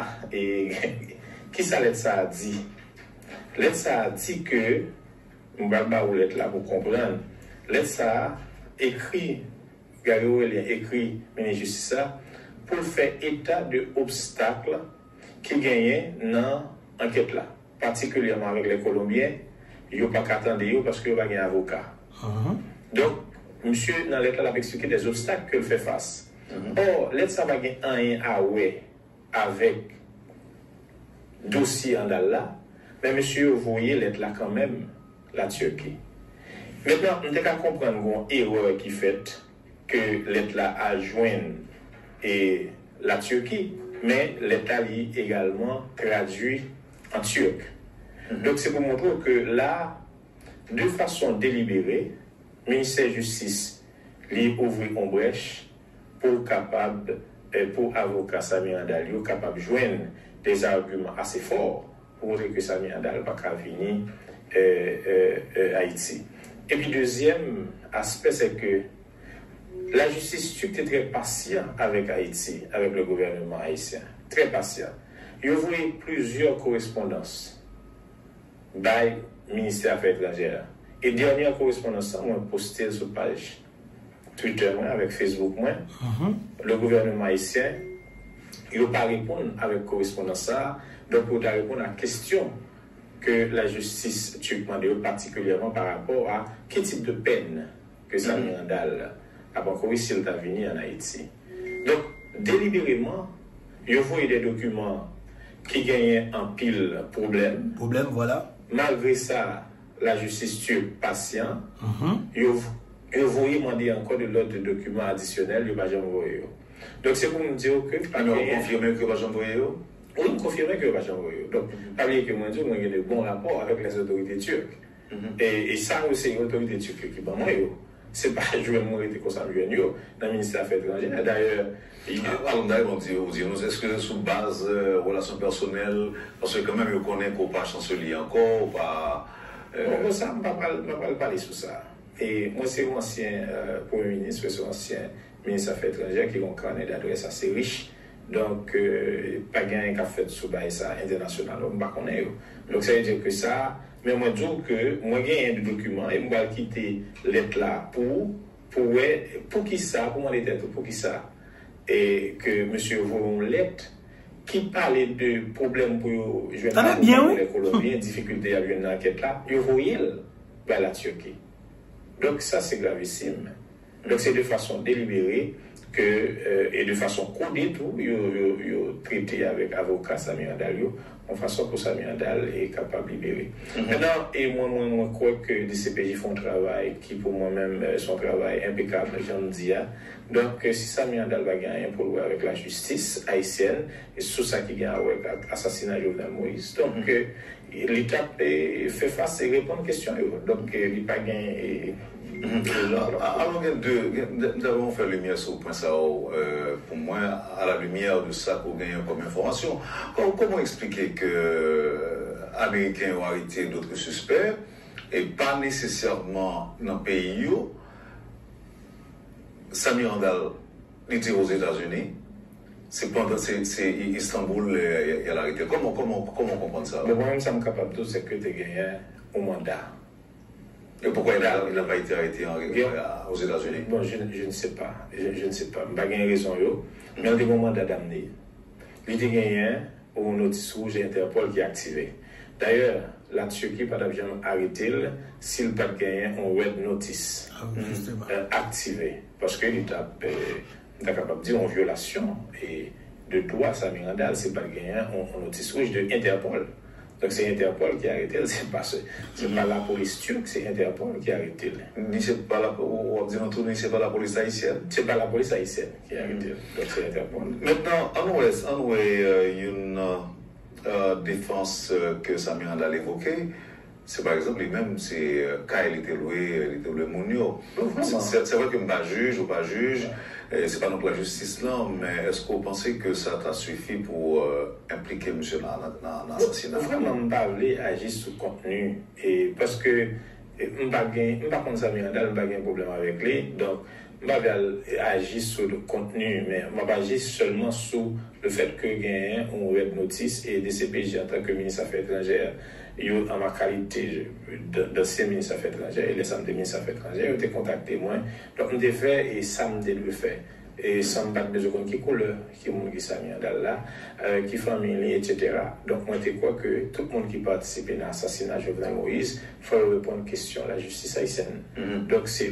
qui ça lettre ça a dit? Lettre ça a dit que, on va pas lettre là pour comprendre, lettre ça écrit, Gary Aurélien écrit ministre de la Justice là, pour faire état de obstacles qui gagnaient dans l'enquête là, particulièrement avec les Colombiens, ils n'ont pas qu'attendre parce qu'ils n'ont pas un avocat. Donc, monsieur, dans l'État, il a expliqué des obstacles qu'il fait face. Or, l'État va gagner un avec dossier en là, mais monsieur, vous voyez l'État là quand même, la Turquie. Maintenant, on peut comprendre une erreur qui fait que l'État a joint et la Turquie, mais l'État est également traduit en turc. Donc c'est pour montrer que là, de façon délibérée, ministère de Justice lui ouvrir une brèche pour capable pour avocat Samir Andal capable de joindre des arguments assez forts pour montrer que Samir Andal va pas venir Haïti. Et puis deuxième aspect, c'est que la justice turque est très patient avec Haïti, avec le gouvernement haïtien, très patient. Il y a eu plusieurs correspondances by ministère des Affaires étrangères. Et dernière correspondance, on a posté sur page Twitter avec Facebook le gouvernement haïtien, il n'a pas répondu avec correspondance ça, donc il a répondu à la question que la justice turque demande particulièrement par rapport à quel type de peine que Samir Andal a encouru s'il est venu en Haïti. Donc, délibérément, il y a des documents qui gagnent en pile problème. Problème, voilà. Malgré ça, la justice turque patient. Il a demandé encore de l'autre document additionnel, il n'a pas envoyé. Donc, c'est pour nous dire que. Alors, confirmer que va envoyé. Oui, confirmer que va envoyé. Donc, pas dire que moi, je a de bons rapports avec les autorités turques. Et ça, c'est les autorités turques qui vont moi. C'est pas je vais mourir comme ça, dans le ministère des Affaires étrangères. D'ailleurs, on dit, est-ce que c'est sous base relations personnelles, parce que quand même, on connaît qu'on pas chancelier encore, ou pas. Bon, ça, je ne vais pas parler sur ça. Et moi, c'est un ancien Premier ministre, c'est un ancien ministre des Affaires étrangères qui a un carnet d'adresse assez riche. Donc, pas gain qu'a fait sous ça international, on ne connaît pas. Donc, ça veut dire que ça, mais moi, je dis que moi, j'ai un document et je vais quitter lettre là pour qui ça, pour moi, pour qui ça. Et que monsieur voit une lettre qui parlait de problèmes pour les Colombiens, difficultés à une enquête là, il voyait la Turquie. Donc, ça, c'est gravissime. Donc, c'est de façon délibérée et de façon codée, tout, il traité avec avocat Samir Andal, en façon que Samir Andal est capable de libérer. Maintenant, et moi, je crois que les CPJ font un travail qui, pour moi-même, son travail impeccable, j'en dis. Donc, si Samir Andal va gagner un problème avec la justice haïtienne, et c'est ça qui gagne avec l'assassinat de Jovenel Moïse. Donc, l'État fait face et répond aux questions. Donc, il n'a pas gagné. Alors, nous avons fait lumière sur le point ça, pour moi, à la lumière de ça qu'on gagne comme information. Comment expliquer que Américains ont arrêté d'autres suspects et pas nécessairement dans le pays où Samir Andal était aux États-Unis, c'est Istanbul et a arrêté. Comment comprendre ça? Le problème, ça me capable de c'est que tu as gagné au mandat. Et pourquoi il n'a pas été arrêté aux États-Unis? Bon, je ne sais pas. Je ne sais pas. Je n'ai pas raison, mais on a un mandat d'amener. Il a gagné au notice rouge et Interpol qui est activé. D'ailleurs, la Turquie n'a pas jamais arrêté s'il n'a pas gagné un red notice activé. Parce que l'État est capable de dire en violation et de droit, Samir Andal, c'est pas gagné un notice rouge de Interpol. Donc c'est Interpol qui a arrêté, c'est pas la police turque, c'est Interpol qui a arrêté. C'est pas la police haïtienne. C'est pas la police haïtienne qui a arrêté, donc c'est Interpol. Maintenant, on a une défense que Samir Andal évoquait. C'est par exemple lui-même, c'est quand il était loué Mounio. C'est vrai que pas juge ou pas juge, c'est pas non plus la justice là, mais est-ce que vous pensez que ça t'a suffi pour impliquer monsieur dans l'assassinat? Vraiment, je parler agir sur le contenu. Et parce que je ne suis pas contre Samir Andal, je n'ai pas de problème avec lui. Donc, je ne vais pas agir sur le contenu, mais je vais agir seulement sur le fait que j'ai un web notice et des CPJ en tant que ministre des Affaires étrangères. En ma qualité d'ancien ministre des Affaires étrangères et les membres des ministres des Affaires étrangères, ils ont contacté moi. Donc, on a fait et ça me le fait. Et ça me bat de qui couleur, qui monde qui Samir Andal là, qui famille, etc. Donc, moi, je crois que tout le monde qui participe à l'assassinat de Jovenel Moïse, il faut répondre à la question de la justice haïtienne. Donc, c'est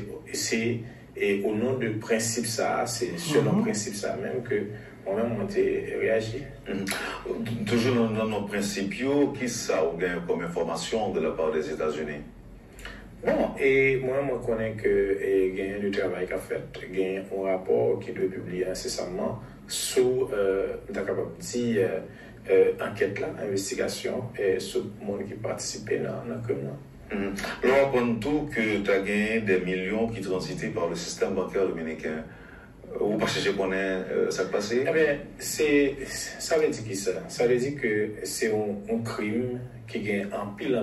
au nom du principe ça, c'est selon le principe ça même que moi-même, on a réagi. Toujours dans nos principes, qui ça a gagné comme information de la part des États-Unis? Bon, et moi, je connais que il y a du travail qu'a fait. Il y a un rapport qui doit publier incessamment sur, enquête là, investigation, et sur le monde qui participait dans le crime. On apprend tout que tu as gagné des millions qui transitaient par le système bancaire dominicain. Ou pas chercher qu'on ça passé? Eh bien, ça veut dire qui ça? Ça veut dire que c'est un crime qui gagne en pile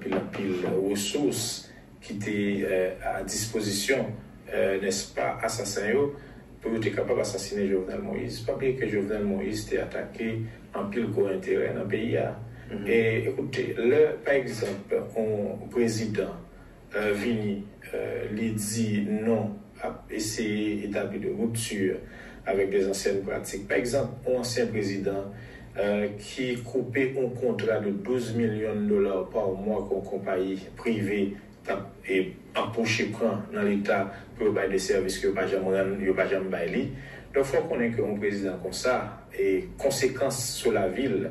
ressources qui étaient à disposition, n'est-ce pas, assassins pour être capable d'assassiner Jovenel Moïse. Pas oublier que Jovenel Moïse était attaqué en pile gros intérêt dans le pays. Et écoutez, par exemple, un président Vini, il dit non à essayer d'établir de rupture avec des anciennes pratiques. Par exemple, un ancien président qui coupait un contrat de 12 millions de dollars par mois qu'une compagnie privée et empoché prend dans l'État pour faire des services que pas jamais bailler. Donc, il faut qu'on ait un président comme ça et conséquences sur la ville.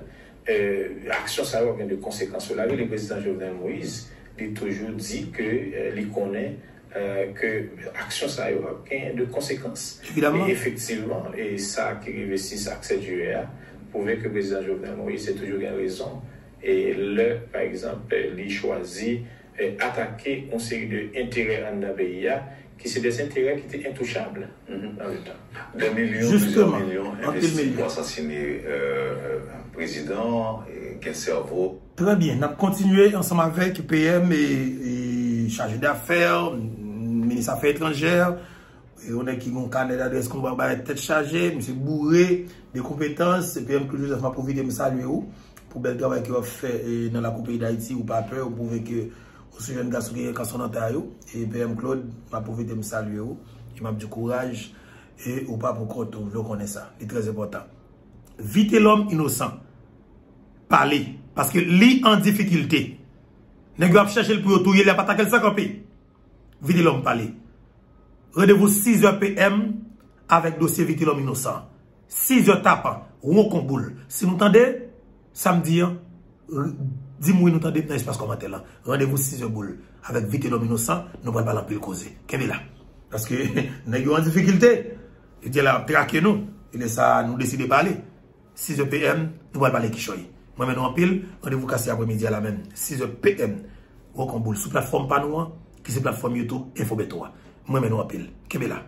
Action ça a de conséquences sur la ville. Le président Jovenel Moïse il toujours dit que il connaît que action ça a de conséquences. Évidemment. Et effectivement, et ça qui arrive ici, ça que c'est juillet, prouve que le président Jovenel Moïse a toujours eu raison. Et par exemple, il choisit attaquer une série d'intérêts dans le pays qui sont des intérêts qui étaient intouchables dans le temps. Des millions, justement, plusieurs millions investis pour assassiner un président et un cerveau. Très bien, on a continué ensemble avec PM et chargé d'affaires, ministre des Affaires étrangères. Et on a qui ont un carnet d'adresse qu'on va être chargé, monsieur bourré de compétences. Et PM Claude Joseph m'a profité de me saluer pour le travail qu'il a fait dans la Coupe d'Haïti ou pas peur, pour que aussi jeune garçon qui est dans son Ontario. Et PM Claude m'a profité de me saluer. Il m'a dit courage et ou pas pour compte, vous connaissez ça. C'est très important. Vite l'homme innocent. Parler. Parce que lui en difficulté. N'est-ce pas chercher le pour tout, il a pas attaqué le 50 pays. Vite l'homme parler. Rendez-vous 6h PM avec dossier Vite l'homme innocent. 6h tapant, ou on boule. Si nous entendez, samedi, dis-moi nous entendez dans l'espace commentaire là. Rendez-vous 6h boule avec Vite l'homme innocent, nous allons pas l'empile causer. Qu'est-ce là? Parce que nous en difficulté. Il dit là, traquez nous. Il est ça, nous décidons de parler. 6h PM, nous allons parler qui choisit. Moi, maintenant, en pile, rendez-vous cassé après-midi à la même. 6h PM, ou on boule. Sous plateforme Panoua, qui c'est plateforme YouTube, Infobeto. Moi, maintenant, en pile. Qu'est-ce là?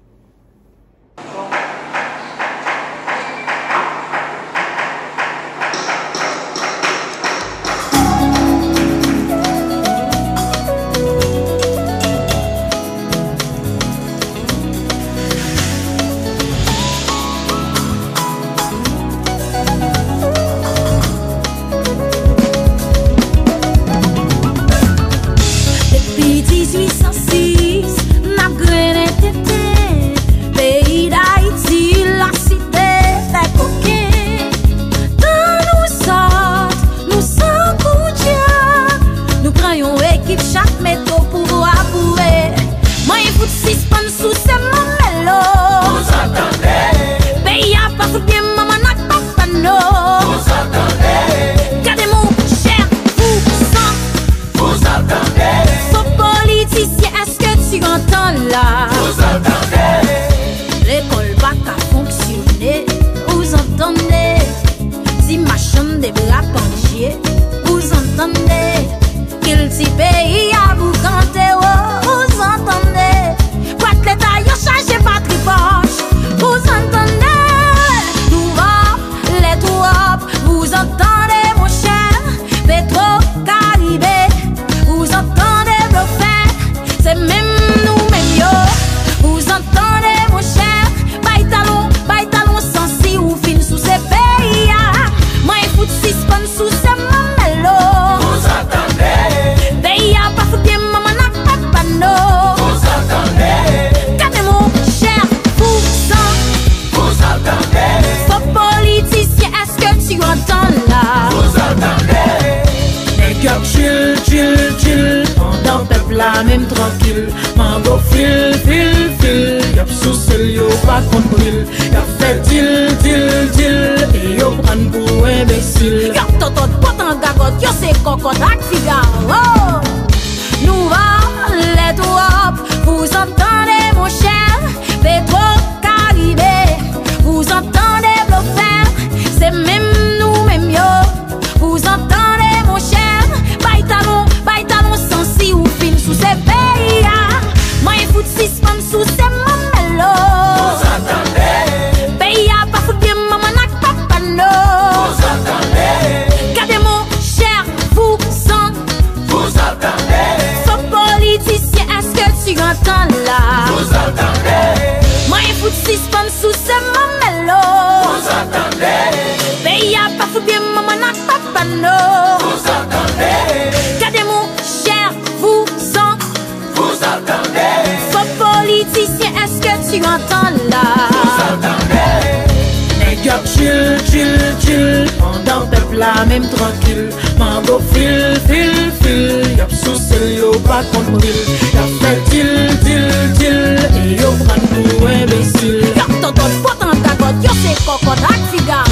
Même tranquille, mango fil, y'a sous celle yo pas compris, y'a fait til, et yo prend pour imbécile. Y'a totot potan gagot, yo c'est cocotte ak Figaro. Nous va les top, vous entendez mon cher, Petro Caribé, vous entendez Blofer, c'est même nous même yo, vous entendez mon cher, Baïtalon sans non. Vous entendez? Regardez mon cher, vous entendez? Faux politicien, est-ce que tu entends là? Vous entendez? Nèg yo chill, chill, chill, pendant peuple là même tranquille. Mango fil, fil, fil, y'a sous celle yo pas compris. Y'a fait til, til, til, et yo prend pour imbécile. Y'a t'entend pas tant d'accord, yo c'est cocotte ak figa.